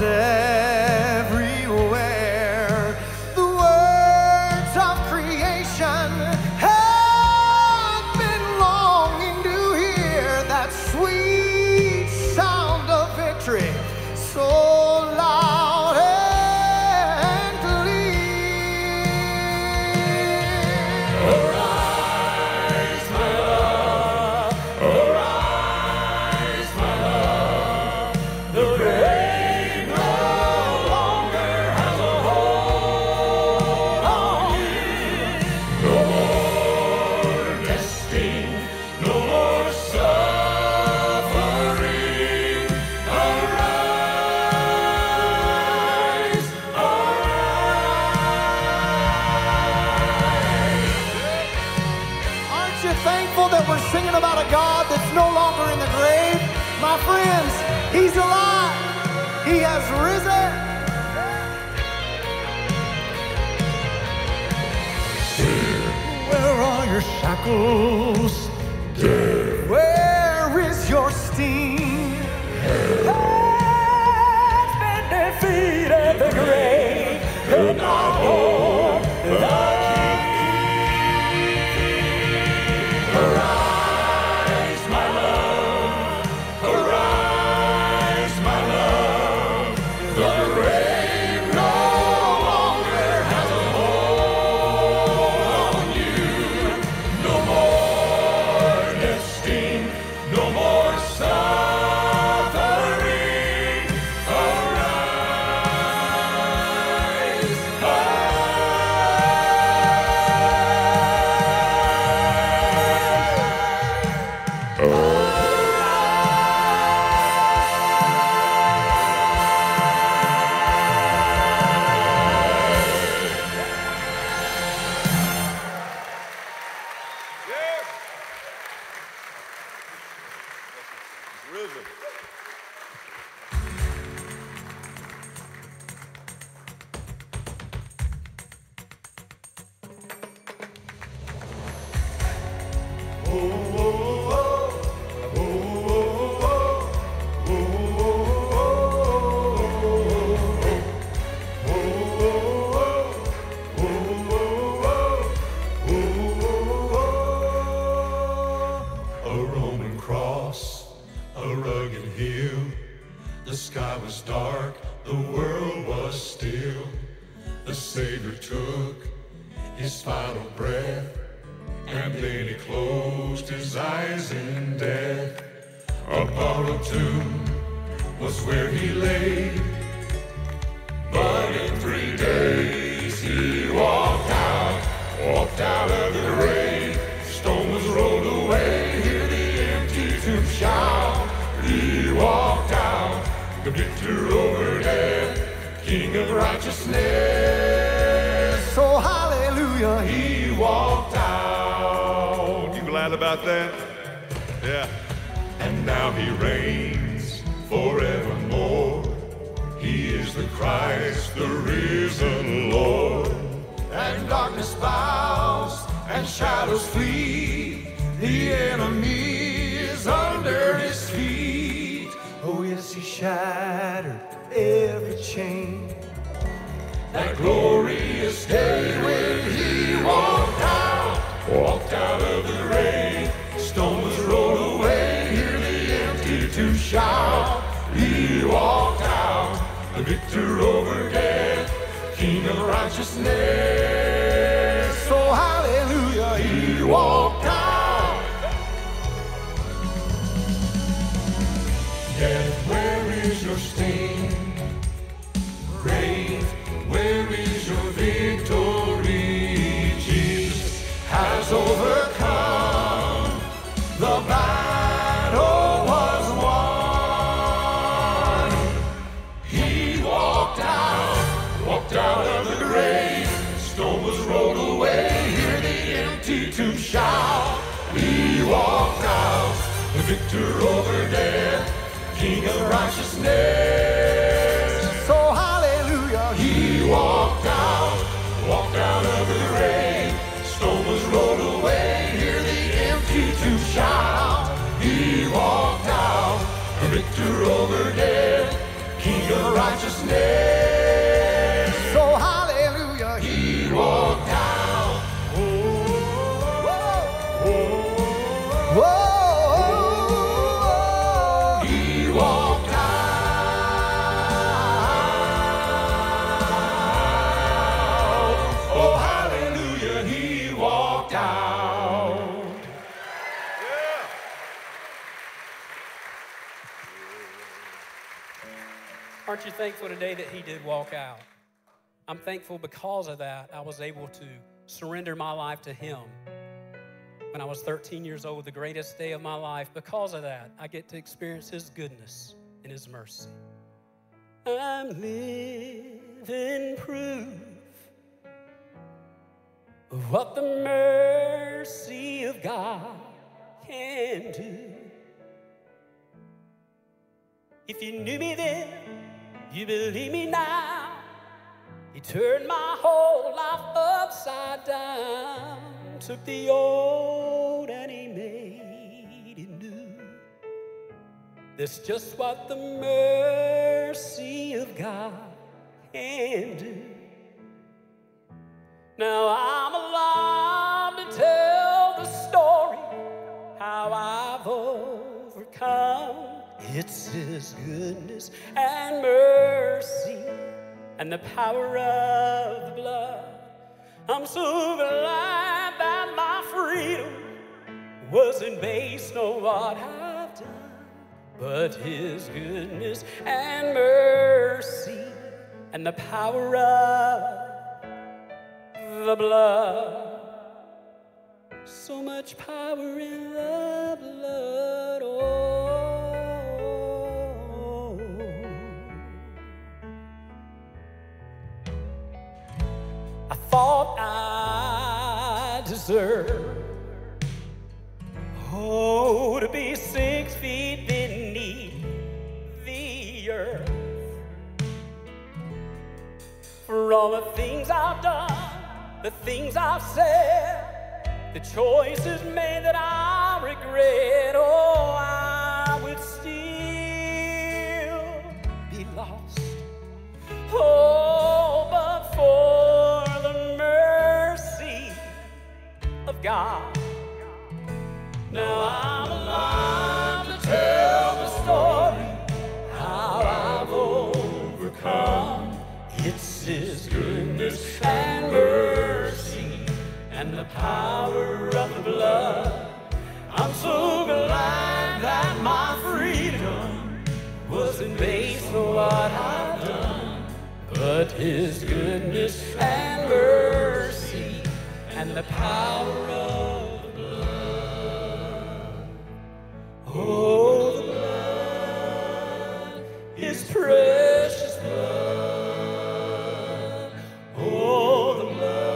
everywhere. The words of creation had been longing to hear that sweet sound of victory, so loud and clear. Arise, my love, arise, my love. The grave no longer has a hold on you. No more testing, no more suffering. Arise, arise. Aren't you thankful that we're singing about a God that's no longer in the grave? My friends, he's alive. He has risen. Where are your shackles? Where is your sting? defeated the grave, could not hold the key. Arise, my love, arise, my love. The grave no longer has a hold on you. No more death sting, no more suffering. Arise, Yeah. Risen. A Roman cross, a rugged hill. The sky was dark, the world was still. The Savior took his final breath, and then he closed his eyes in death. A borrowed tomb was where he lay, but in 3 days he walked out of the grave. Stone was rolled away, hear the empty tomb shout. He walked out, the victor over death, King of righteousness. So hallelujah, He walked out. You glad about that? Yeah. And now he reigns forevermore. He is the Christ, the risen Lord. And darkness bows and shadows flee. The enemy is under his feet. oh yes, he shattered every chain. That glorious day when he walked out of the grave. Stone was rolled away, hear the empty tomb shout. He walked out, the victor over death, King of righteousness. So hallelujah, He walked out. Death, where is your sting? Grave, where is your victory? Jesus has overcome. The battle was won. He walked out of the grave. Stone was rolled away, hear the empty tomb shout. He walked out, the victor over death, King of righteousness. so hallelujah, He walked out of the grave. Stone was rolled away, hear the empty tomb shout. He walked out, the victor over death, King of righteousness. so hallelujah, He walked out. whoa, He walked out. Oh, hallelujah, he walked out. Aren't you thankful today that he did walk out? I'm thankful because of that. I was able to surrender my life to him when I was 13 years old, the greatest day of my life. Because of that, I get to experience his goodness and his mercy. I'm living proof of what the mercy of God can do. If you knew me then, you believe me now. He turned my whole life upside down, took the old and he made it new. That's just what the mercy of God ended. Now I'm alive to tell the story, how I've overcome. It's His goodness and mercy and the power of the blood. I'm so glad that my freedom wasn't based on what I've done, but His goodness and mercy and the power of the blood. So much power in the blood. Oh, I thought I deserved, oh, to be 6 feet beneath the earth for all the things I've done, the things I've said, the choices made that I regret. Oh, I would still be lost. Oh, but for the mercy of God, now I'm alive to tell the story, how I've overcome. It's His goodness and mercy and the power of the blood. I'm so glad that my freedom wasn't based on what I've done, but His goodness and mercy and the power of the blood. Oh, the blood, His precious blood. Oh, the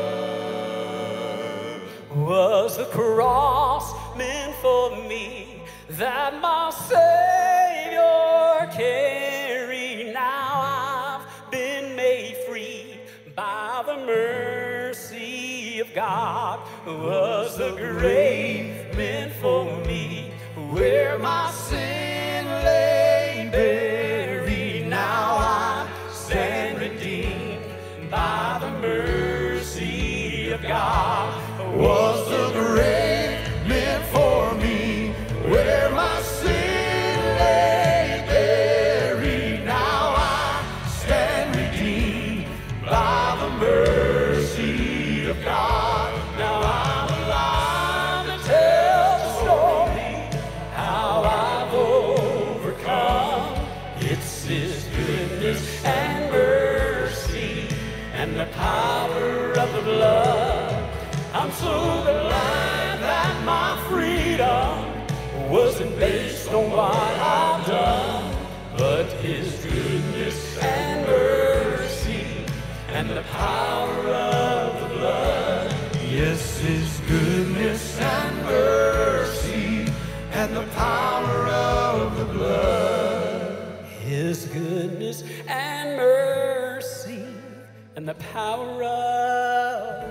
blood was the cross meant for me, that my Savior carried. Now I've been made free by the mercy of God. Was the grave meant for me, where my sin lay buried? Now I stand redeemed by the mercy of God. Was the grave meant for me, where my sin lay buried? Now I stand redeemed by the mercy of God. Now I'm alive to tell the story, how I've overcome. It's His goodness and mercy and the power of the blood. I'm so glad that my freedom wasn't based on what I've done, but His goodness and mercy and the power of the blood. Yes, His goodness and mercy and the power of the blood. His goodness and mercy and the power of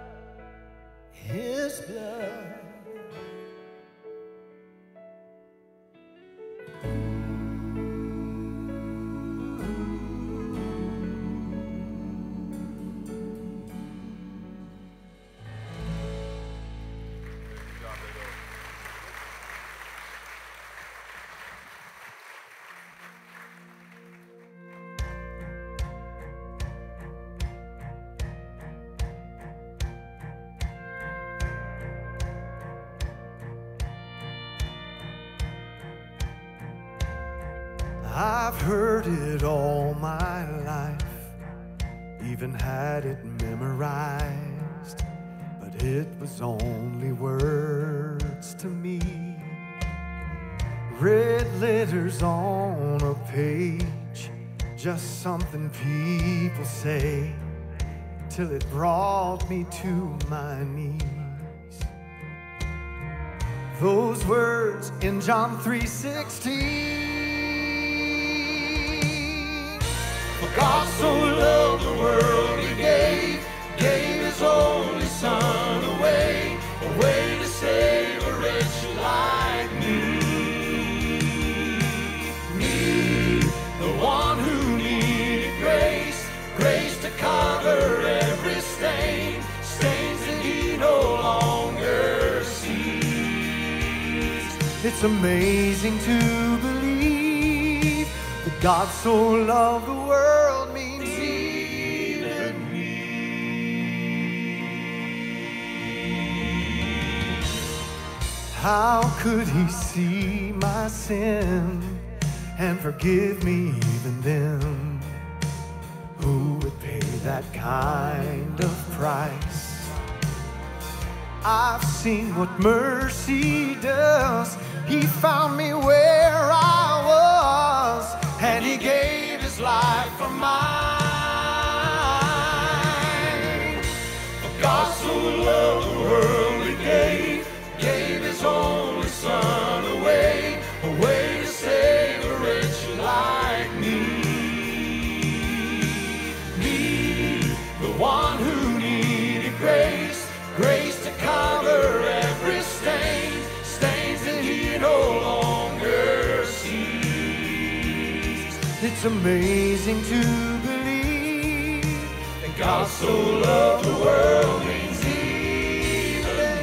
His blood. I've heard it all my life, even had it memorized, but it was only words to me. Red letters on a page, just something people say, till it brought me to my knees. Those words in John 3:16. For God so loved the world, He gave His only Son away to save a wretch like me. Me, the one who needed grace, It's amazing to believe that God so loved the world means even me. How could he see my sin and forgive me even then? Who would pay that kind of price? I've seen what mercy does. He found me where I was, and he gave his life for mine. For God so loved the world, he gave his only son away to save a wretch like me. Me, the one who needed grace to cover every stain, stains that he no longer sees. It's amazing to believe that God so loved the world means even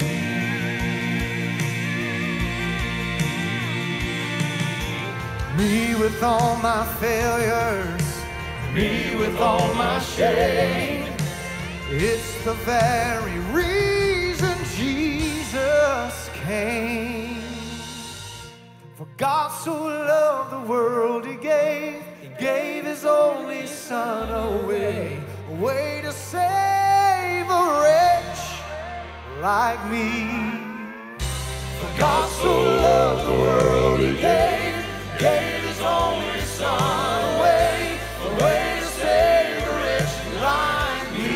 me. Me with all my failures, me with all my shame. It's the very reason Jesus came. For God so loved the world, he gave his only son away to save a wretch like me. For God so loved the world, he gave his only son away to save a wretch like me.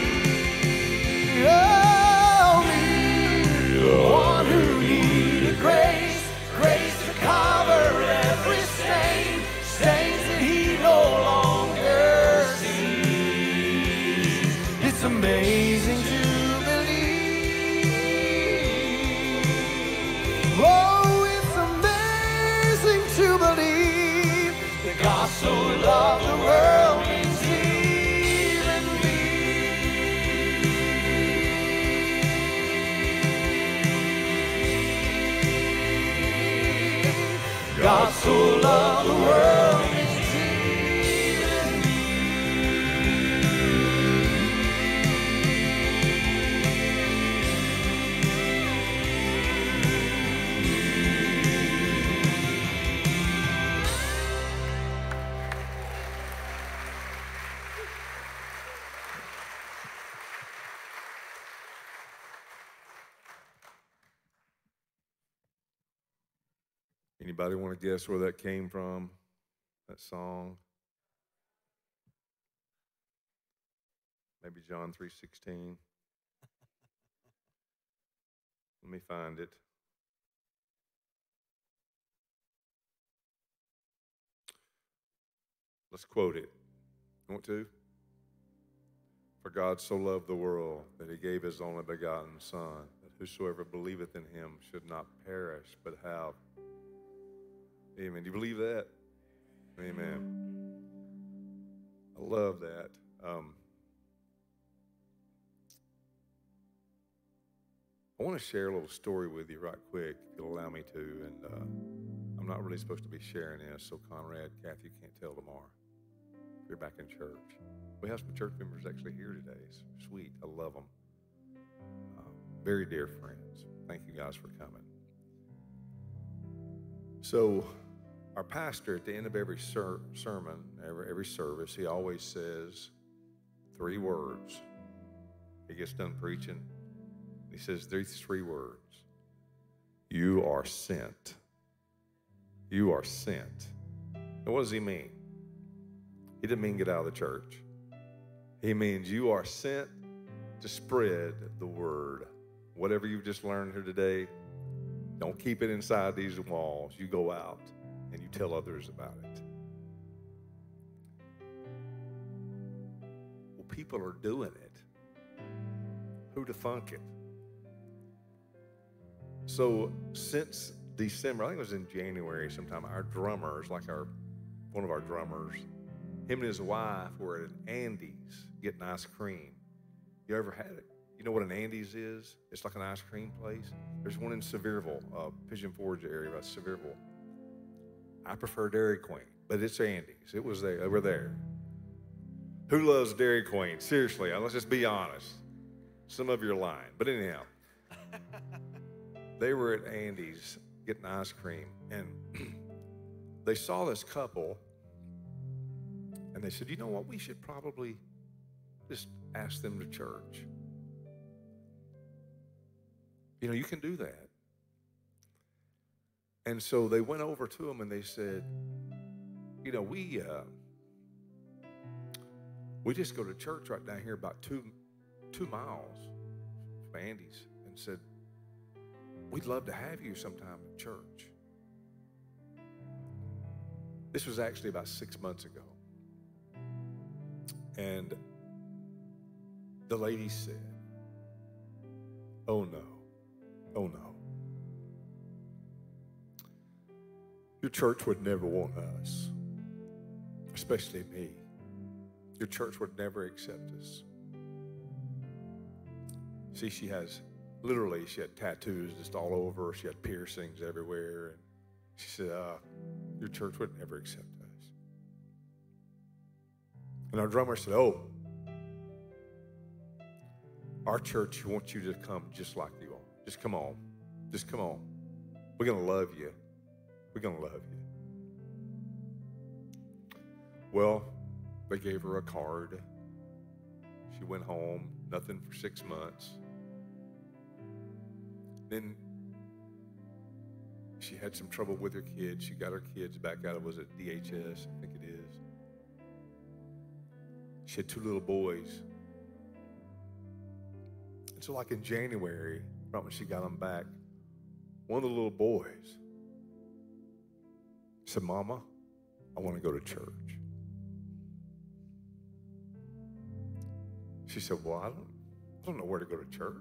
Oh, me, the one who needed grace to cover every stain, stains that he no longer sees. It's amazing to believe. Oh, it's amazing to believe that God so loved the world means even me. God so loved the world means even me. Anybody want to guess where that came from? That song? Maybe John 3:16. Let me find it. Let's quote it. You want to? For God so loved the world that he gave his only begotten Son, that whosoever believeth in him should not perish, but have. Amen. Do you believe that? Amen. I love that. I want to share a little story with you right quick, if you'll allow me to. And I'm not really supposed to be sharing this, so Conrad, Kathy, you can't tell tomorrow. You're back in church. We have some church members actually here today. It's sweet. I love them. Very dear friends. Thank you guys for coming. So our pastor, at the end of every sermon, every service, he always says 3 words. He gets done preaching. He says these 3 words. You are sent. You are sent. And what does he mean? He didn't mean get out of the church. He means you are sent to spread the word. Whatever you've just learned here today, don't keep it inside these walls. You go out and you tell others about it. Well, people are doing it. Who'd have thunk it? So since December, I think it was in January sometime, our drummers, like one of our drummers, him and his wife were at Andy's getting ice cream. You ever had it? You know what an Andy's is? It's like an ice cream place. There's one in Sevierville, Pigeon Forge area, about Sevierville. I prefer Dairy Queen, but it's Andy's. It was there. They were there. Who loves Dairy Queen? Seriously, let's just be honest. Some of you are lying. But anyhow, they were at Andy's getting ice cream, and they saw this couple, and they said, you know what, we should probably just ask them to church. You know, you can do that. And so they went over to them and they said, you know, we just go to church right down here about 2 miles from Andy's, and said, we'd love to have you sometime at church. This was actually about 6 months ago. And the lady said, oh no, oh no. Your church would never want us, especially me. Your church would never accept us. See, she had tattoos just all over. She had piercings everywhere. And she said, your church would never accept us. And our drummer said, oh, our church wants you to come just like you are. Just come on. Just come on. We're going to love you. We're going to love you. Well, they gave her a card. She went home, nothing for 6 months. Then she had some trouble with her kids. She got her kids back out of, was it DHS? I think it is. She had 2 little boys. And so like in January, right when she got them back, one of the little boys said, Mama, I want to go to church. She said, well, I don't know where to go to church.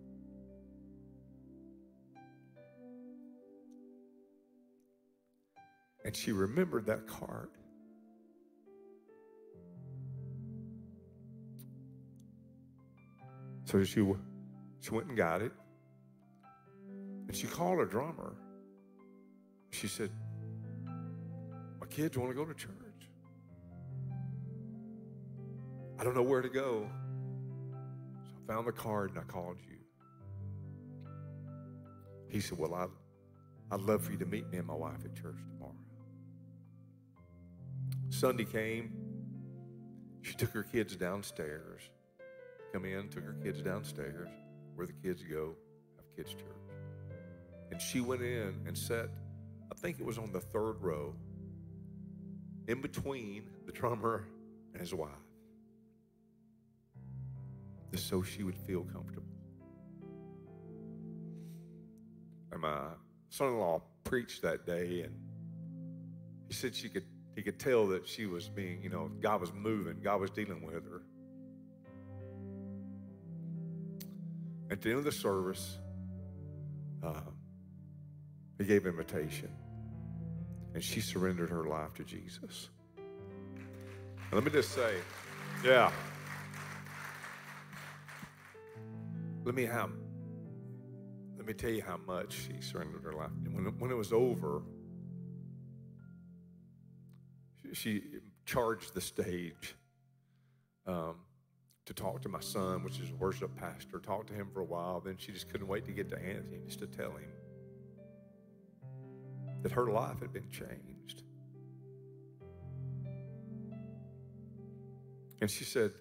And she remembered that card. So she went and got it. And she called her drummer. She said, my kids want to go to church. I don't know where to go. So I found the card and I called you. He said, well, I'd love for you to meet me and my wife at church tomorrow. Sunday came. She took her kids downstairs. Come in, took her kids downstairs, where the kids go, have kids' church. And she went in and sat, I think it was on the 3rd row, in between the drummer and his wife, just so she would feel comfortable. And my son-in-law preached that day, and he said he could tell that she was being, God was moving, God was dealing with her. At the end of the service, he gave an invitation, and she surrendered her life to Jesus. And let me just say, yeah. Let me tell you how much she surrendered her life. When it was over, she charged the stage to talk to my son, which is a worship pastor, talked to him for a while. Then she just couldn't wait to get to Anthony, just to tell him that her life had been changed. And she said,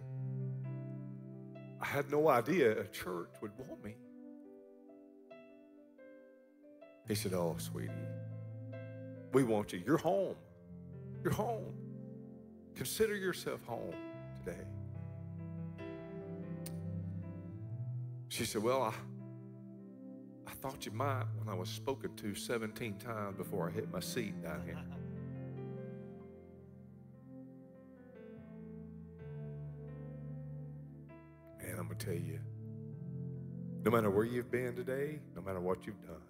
I had no idea a church would want me. He said, oh, sweetie, we want you. You're home. You're home. Consider yourself home today. She said, well, I thought you might when I was spoken to 17 times before I hit my seat down here. And I'm going to tell you, no matter where you've been today, no matter what you've done,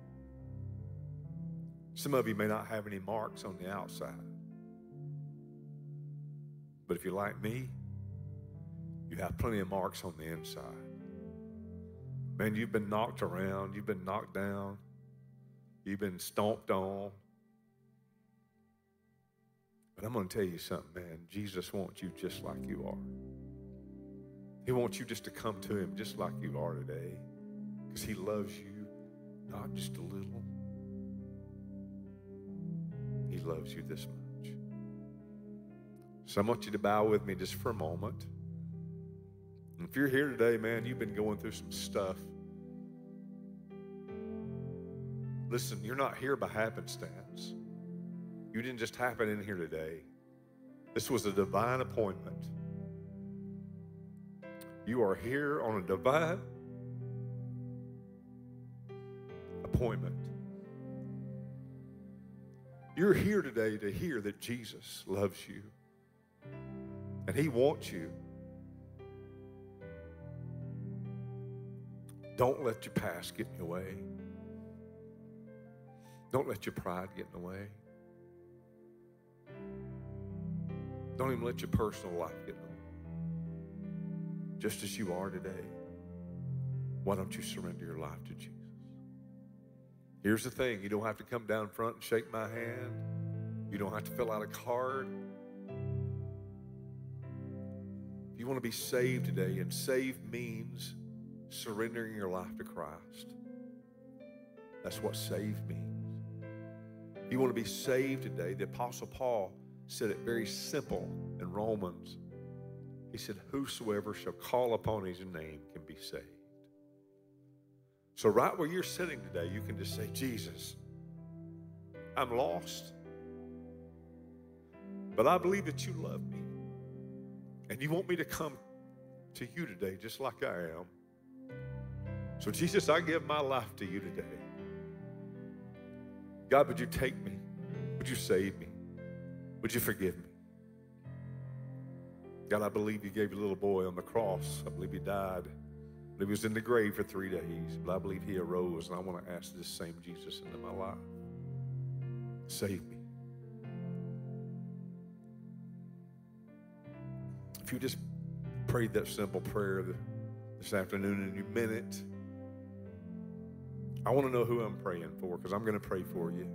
some of you may not have any marks on the outside. But if you're like me, you have plenty of marks on the inside. Man, you've been knocked around. You've been knocked down. You've been stomped on. But I'm going to tell you something, man. Jesus wants you just like you are. He wants you just to come to him just like you are today, because he loves you, not just a little. He loves you this much. So I want you to bow with me just for a moment. And if you're here today, man, you've been going through some stuff. Listen, you're not here by happenstance. You didn't just happen in here today. This was a divine appointment. You are here on a divine appointment. You're here today to hear that Jesus loves you and he wants you. Don't let your past get in your way. Don't let your pride get in the way. Don't even let your personal life get in the way. Just as you are today, why don't you surrender your life to Jesus? Here's the thing. You don't have to come down front and shake my hand. You don't have to fill out a card. If you want to be saved today, and saved means surrendering your life to Christ. That's what saved means. If you want to be saved today, the Apostle Paul said it very simple in Romans. He said, whosoever shall call upon his name can be saved. So right where you're sitting today, you can just say, Jesus, I'm lost, but I believe that you love me. And you want me to come to you today just like I am. So Jesus, I give my life to you today. God, would you take me? Would you save me? Would you forgive me? God, I believe you gave your little boy on the cross. I believe he died. I believe he was in the grave for 3 days. But I believe he arose, and I want to ask this same Jesus into my life. Save me. If you just prayed that simple prayer this afternoon and you meant it, I want to know who I'm praying for, because I'm going to pray for you.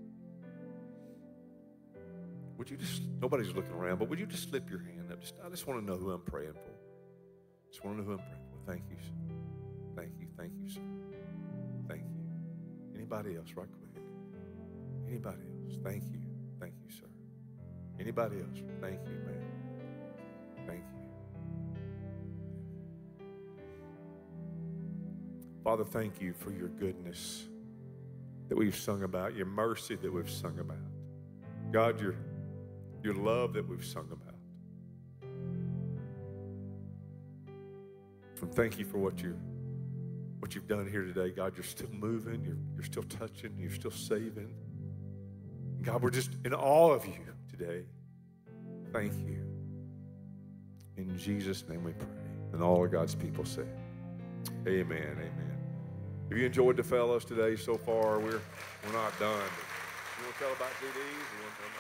Would you just, nobody's looking around, but would you just slip your hand up? I just want to know who I'm praying for. Just want to know who I'm praying for. Thank you, sir. Thank you, sir. Thank you. Anybody else, right quick? Anybody else? Thank you, sir. Anybody else? Thank you, ma'am. Thank you. Father, thank you for your goodness that we've sung about, your mercy that we've sung about. God, your love that we've sung about. And thank you for what you've done here today. God, you're still moving, you're still touching, you're still saving. God, we're just in awe of you today. Thank you. In Jesus' name we pray. And all of God's people say, amen, amen. Have you enjoyed the fellows today so far? We're not done. You want to tell about CDs? You want to tell about?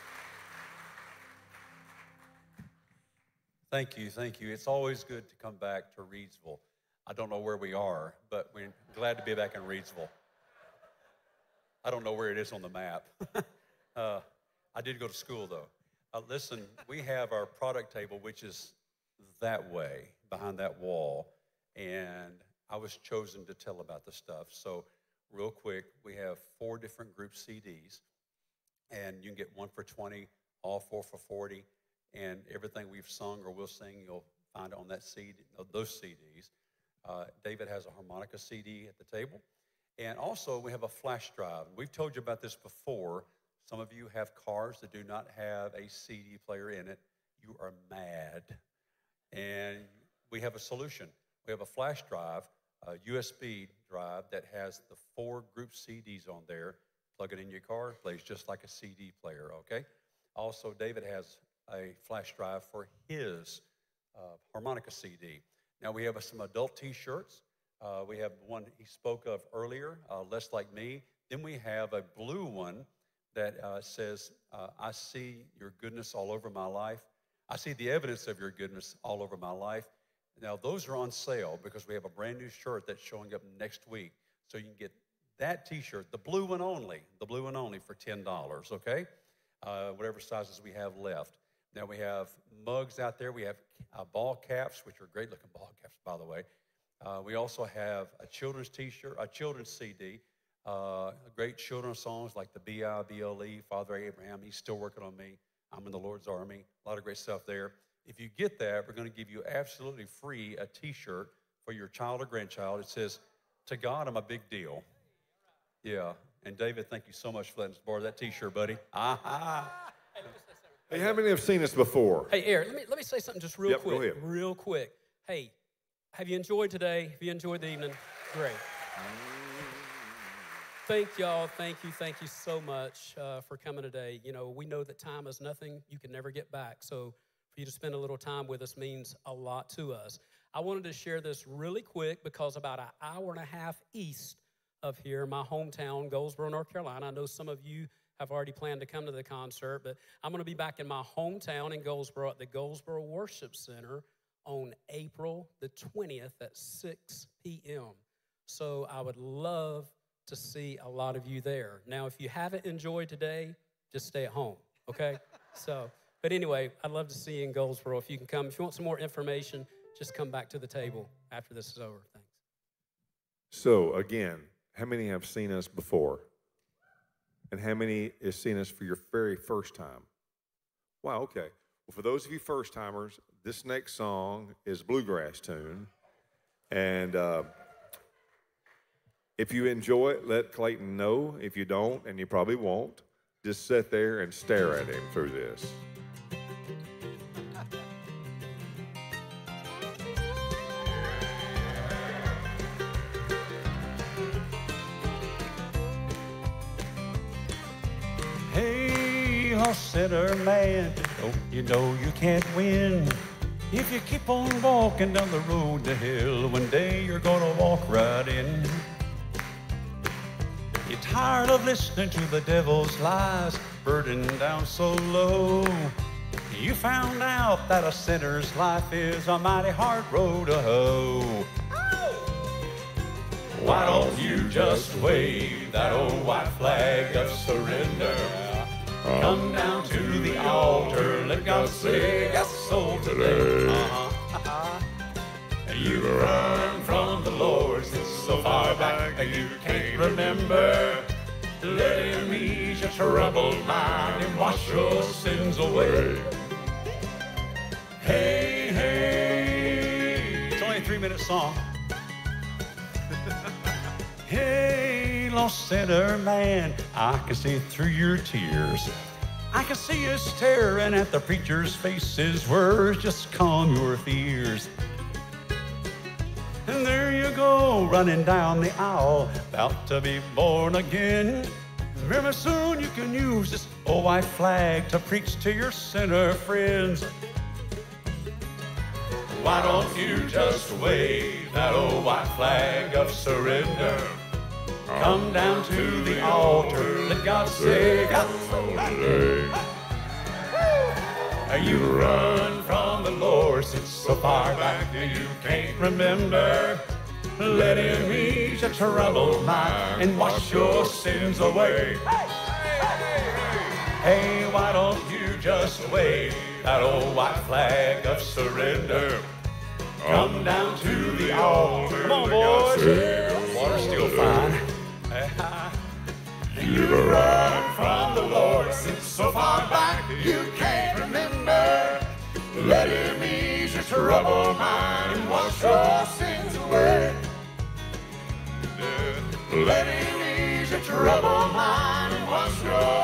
Thank you. It's always good to come back to Reidsville. I don't know where we are, but we're glad to be back in Reidsville. I don't know where it is on the map. I did go to school, though. Listen, we have our product table, which is that way, behind that wall, and I was chosen to tell about the stuff. So real quick, we have 4 different group CDs, and you can get 1 for $20, all 4 for $40, and everything we've sung or will sing, you'll find on that CD, those CDs. David has a harmonica CD at the table, and also we have a flash drive. We've told you about this before. Some of you have cars that do not have a CD player in it. You are mad, and we have a solution. We have a flash drive, a USB drive that has the 4 group CDs on there. Plug it in your car, it plays just like a CD player, okay? Also, David has a flash drive for his harmonica CD. Now, we have some adult T-shirts. We have one he spoke of earlier, Less Like Me. Then we have a blue one that says, I see your goodness all over my life. I see the evidence of your goodness all over my life. Now, those are on sale because we have a brand new shirt that's showing up next week. So you can get that T-shirt, the blue one only for $10, okay? Whatever sizes we have left. Now, we have mugs out there. We have ball caps, which are great-looking ball caps, by the way. We also have a children's T-shirt, a children's CD, great children's songs like the B-I-B-L-E, Father Abraham, He's Still Working on Me, I'm in the Lord's Army, a lot of great stuff there. If you get that, we're going to give you absolutely free a T-shirt for your child or grandchild. It says, "To God, I'm a big deal." Yeah, and David, thank you so much for letting us borrow that T-shirt, buddy. Hey, how many have seen us before? Hey, Eric, let me say something just real quick. Go ahead. Real quick. Hey, have you enjoyed today? Have you enjoyed the evening? Great. Thank y'all. Thank you so much for coming today. You know, we know that time is nothing you can never get back. So for you to spend a little time with us means a lot to us. I wanted to share this really quick because about an hour and a half east of here, my hometown, Goldsboro, North Carolina. I know some of you have already planned to come to the concert, but I'm going to be back in my hometown in Goldsboro at the Goldsboro Worship Center on April the 20th at 6 p.m. So I would love to see a lot of you there. Now, if you haven't enjoyed today, just stay at home, okay? But anyway, I'd love to see you in Goldsboro if you can come. If you want some more information, just come back to the table after this is over. Thanks. So, again, how many have seen us before? And how many have seen us for your very first time? Wow, okay. Well, for those of you first-timers, this next song is a bluegrass tune. And if you enjoy it, let Clayton know. If you don't, and you probably won't, just sit there and stare at him through this. Hey, lost sinner man, don't you know you can't win? If you keep on walking down the road to hell, one day you're gonna walk right in. You're tired of listening to the devil's lies, burdened down so low. You found out that a sinner's life is a mighty hard road to hoe. Why don't you just wave that old white flag of surrender? Come down to the altar, let God say yes, soul today. You run from the Lord since so far back that you can't remember. Let Him ease your troubled mind and wash your sins away. Hey, hey. It's only a 3-minute song. Hey, lost sinner man, I can see through your tears. I can see you staring at the preacher's face. His words just calm your fears. And there you go, running down the aisle, about to be born again. Very soon you can use this old white flag to preach to your sinner friends. Why don't you just wave that old white flag of surrender? Come down to the altar, let God say, you run from the Lord since so far back that you can't remember. Let Him ease your troubled mind and wash your sins away. Hey, why don't you just wave that old white flag of surrender? Come down to the altar. Come on, boys. Water's still fine. You run from the Lord since so far back you can't remember. Let Him ease your troubled mind and wash your sins away. Let Him ease your troubled mind and wash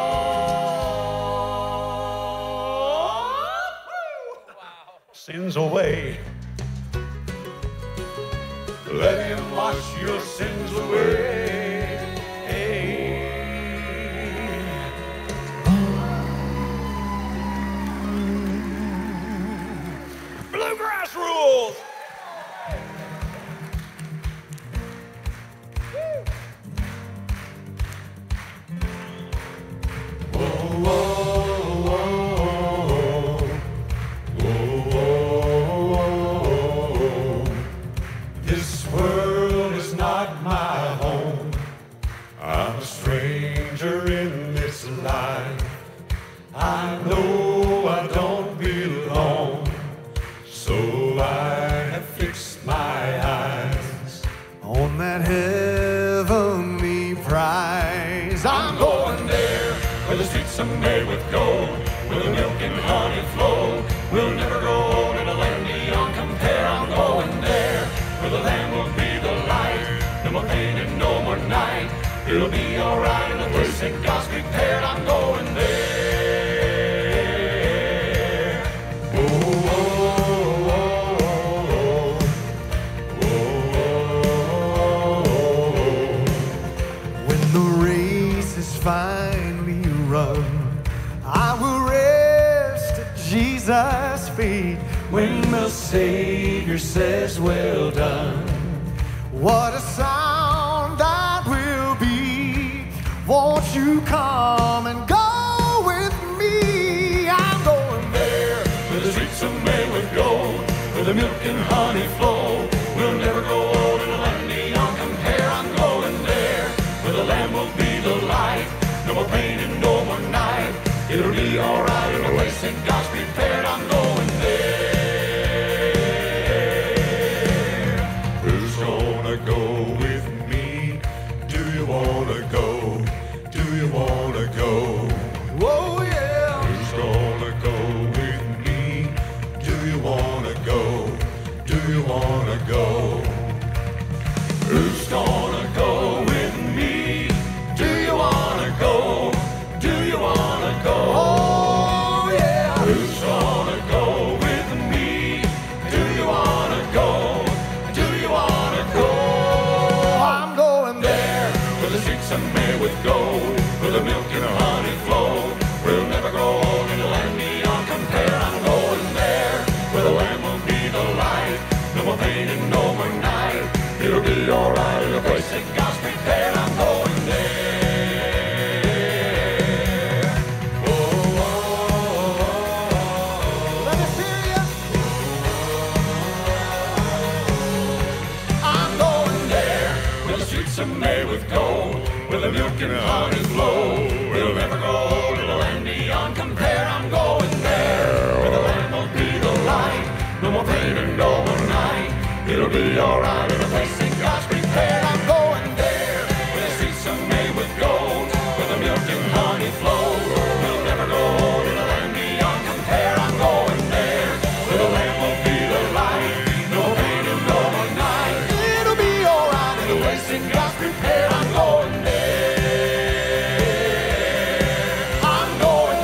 your sins away. Let Him wash your sins away. Bluegrass rules! that heavenly prize. I'm going there where the streets are made with gold, where the milk and honey flow. We'll never grow old in a land beyond compare. I'm going there where the Lamb will be the light. No more pain and no more night. It'll be alright in the place that God's prepared. I'm going there. Oh, oh, oh, oh, oh. When the race is finally run, I will rest at Jesus' feet. When the Savior says, well done, what a sound that will be. Won't you come and go with me? I'm going there where the streets are made with gold, where the milk and honey flow. We'll never grow old in a land beyond compare. I'm going there where the Lamb will be the light. No more pain and no more night. It'll be alright in a place that God's prepared. I'm going there. Who's gonna go with me? Do you wanna go? Do you wanna go? Oh yeah. Who's gonna go with me? Do you wanna go? Do you wanna go? Who's gonna go with me? Do you wanna go? Do you wanna go? Oh yeah. Who's gonna go with me? Do you wanna go? Do you wanna go? I'm going there Where the streets are made with gold, where the milk and honey flow. We'll never grow old in a land beyond compare. I'm going there where the Lamb will be the light. No more pain and no more night. It'll be alright in a place that God's prepared. I'm going there. Oh, oh, oh, Let me see ya. I'm going there where the streets are made with gold, where the milk and honey flow. We'll never grow old in a land beyond compare. I'm going there where the Lamb will be the light. No more pain and no more night. It'll be alright in a place that God's prepared. I'm going there where the streets are made with gold, where the milk and honey flow. We'll never grow old in a land beyond compare. I'm going there where the Lamb will be the light. No more pain and no more night. It'll be alright in The the place that God's prepared. I'm going there. I'm going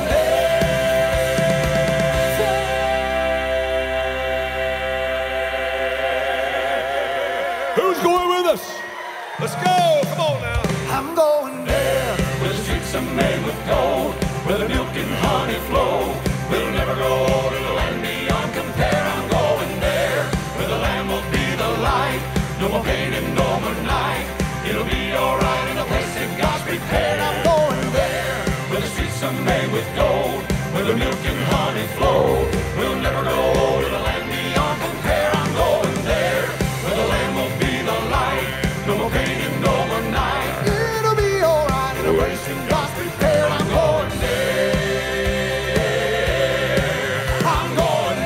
there. Who's going with us? Let's go. Come on now. I'm going there. Where the streets are made with gold, where the milk and honey flow. We'll never grow old in a land beyond compare. I'm going there where the Lamb will be the light. No more pain and no more night. It'll be alright in a place that God's prepared. I'm going there where the streets are made with gold, where the milk and honey flow. We'll never grow old in a land beyond compare. I'm going there where the Lamb will be the light. No more pain and no more night. It'll be alright in The the place that God's prepared. I'm going there. I'm going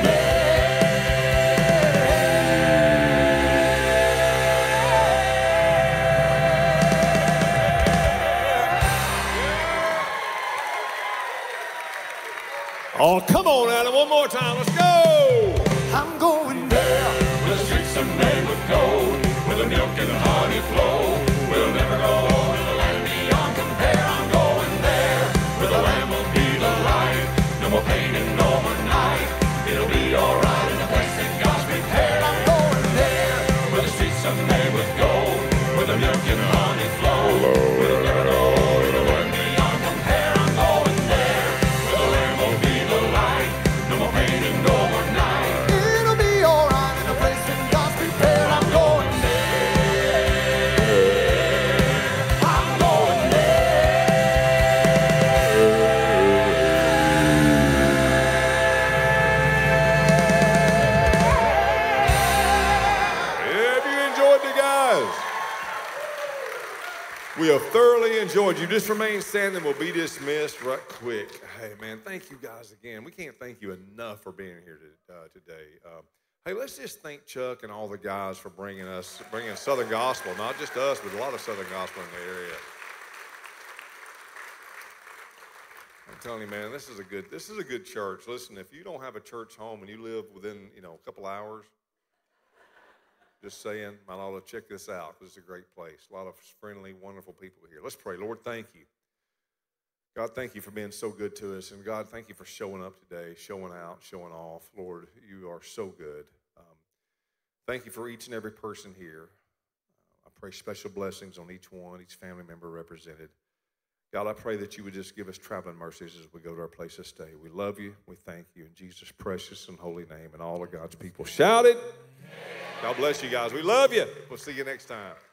Oh, come on, Adam. One more time. Let's go. I'm going there. where the streets are made with gold, where the milk and honey flow. We'll never grow old in a land beyond compare. I'm going there where the Lamb will be the light. No more pain and no more night. It'll be alright in the place that God's prepared. I'm going there where the streets are made with gold, where the milk and honey flow. We'll never grow old in a land beyond compare. I'm going there where the Lamb will be the light. No more pain and no more night. It'll be alright in the place that God's prepared. I'm going there. I'm going Have you enjoyed it, guys? We have thoroughly enjoyed you. Just remain standing. We'll be dismissed right quick. Hey, man, thank you guys again. We can't thank you enough for being here today. Hey, let's just thank Chuck and all the guys for bringing Southern Gospel, not just us, but a lot of Southern Gospel in the area. I'm telling you, man, this is a good church. Listen, if you don't have a church home and you live within, a couple hours, just saying, might ought to check this out. This is a great place. A lot of friendly, wonderful people here. Let's pray. Lord, thank you. God, thank you for being so good to us. And God, thank you for showing up today, showing out, showing off. Lord, you are so good. Thank you for each and every person here. I pray special blessings on each one, each family member represented. God, I pray that you would just give us traveling mercies as we go to our place to stay. We love you. We thank you in Jesus' precious and holy name. And all of God's people shouted. God bless you guys. We love you. We'll see you next time.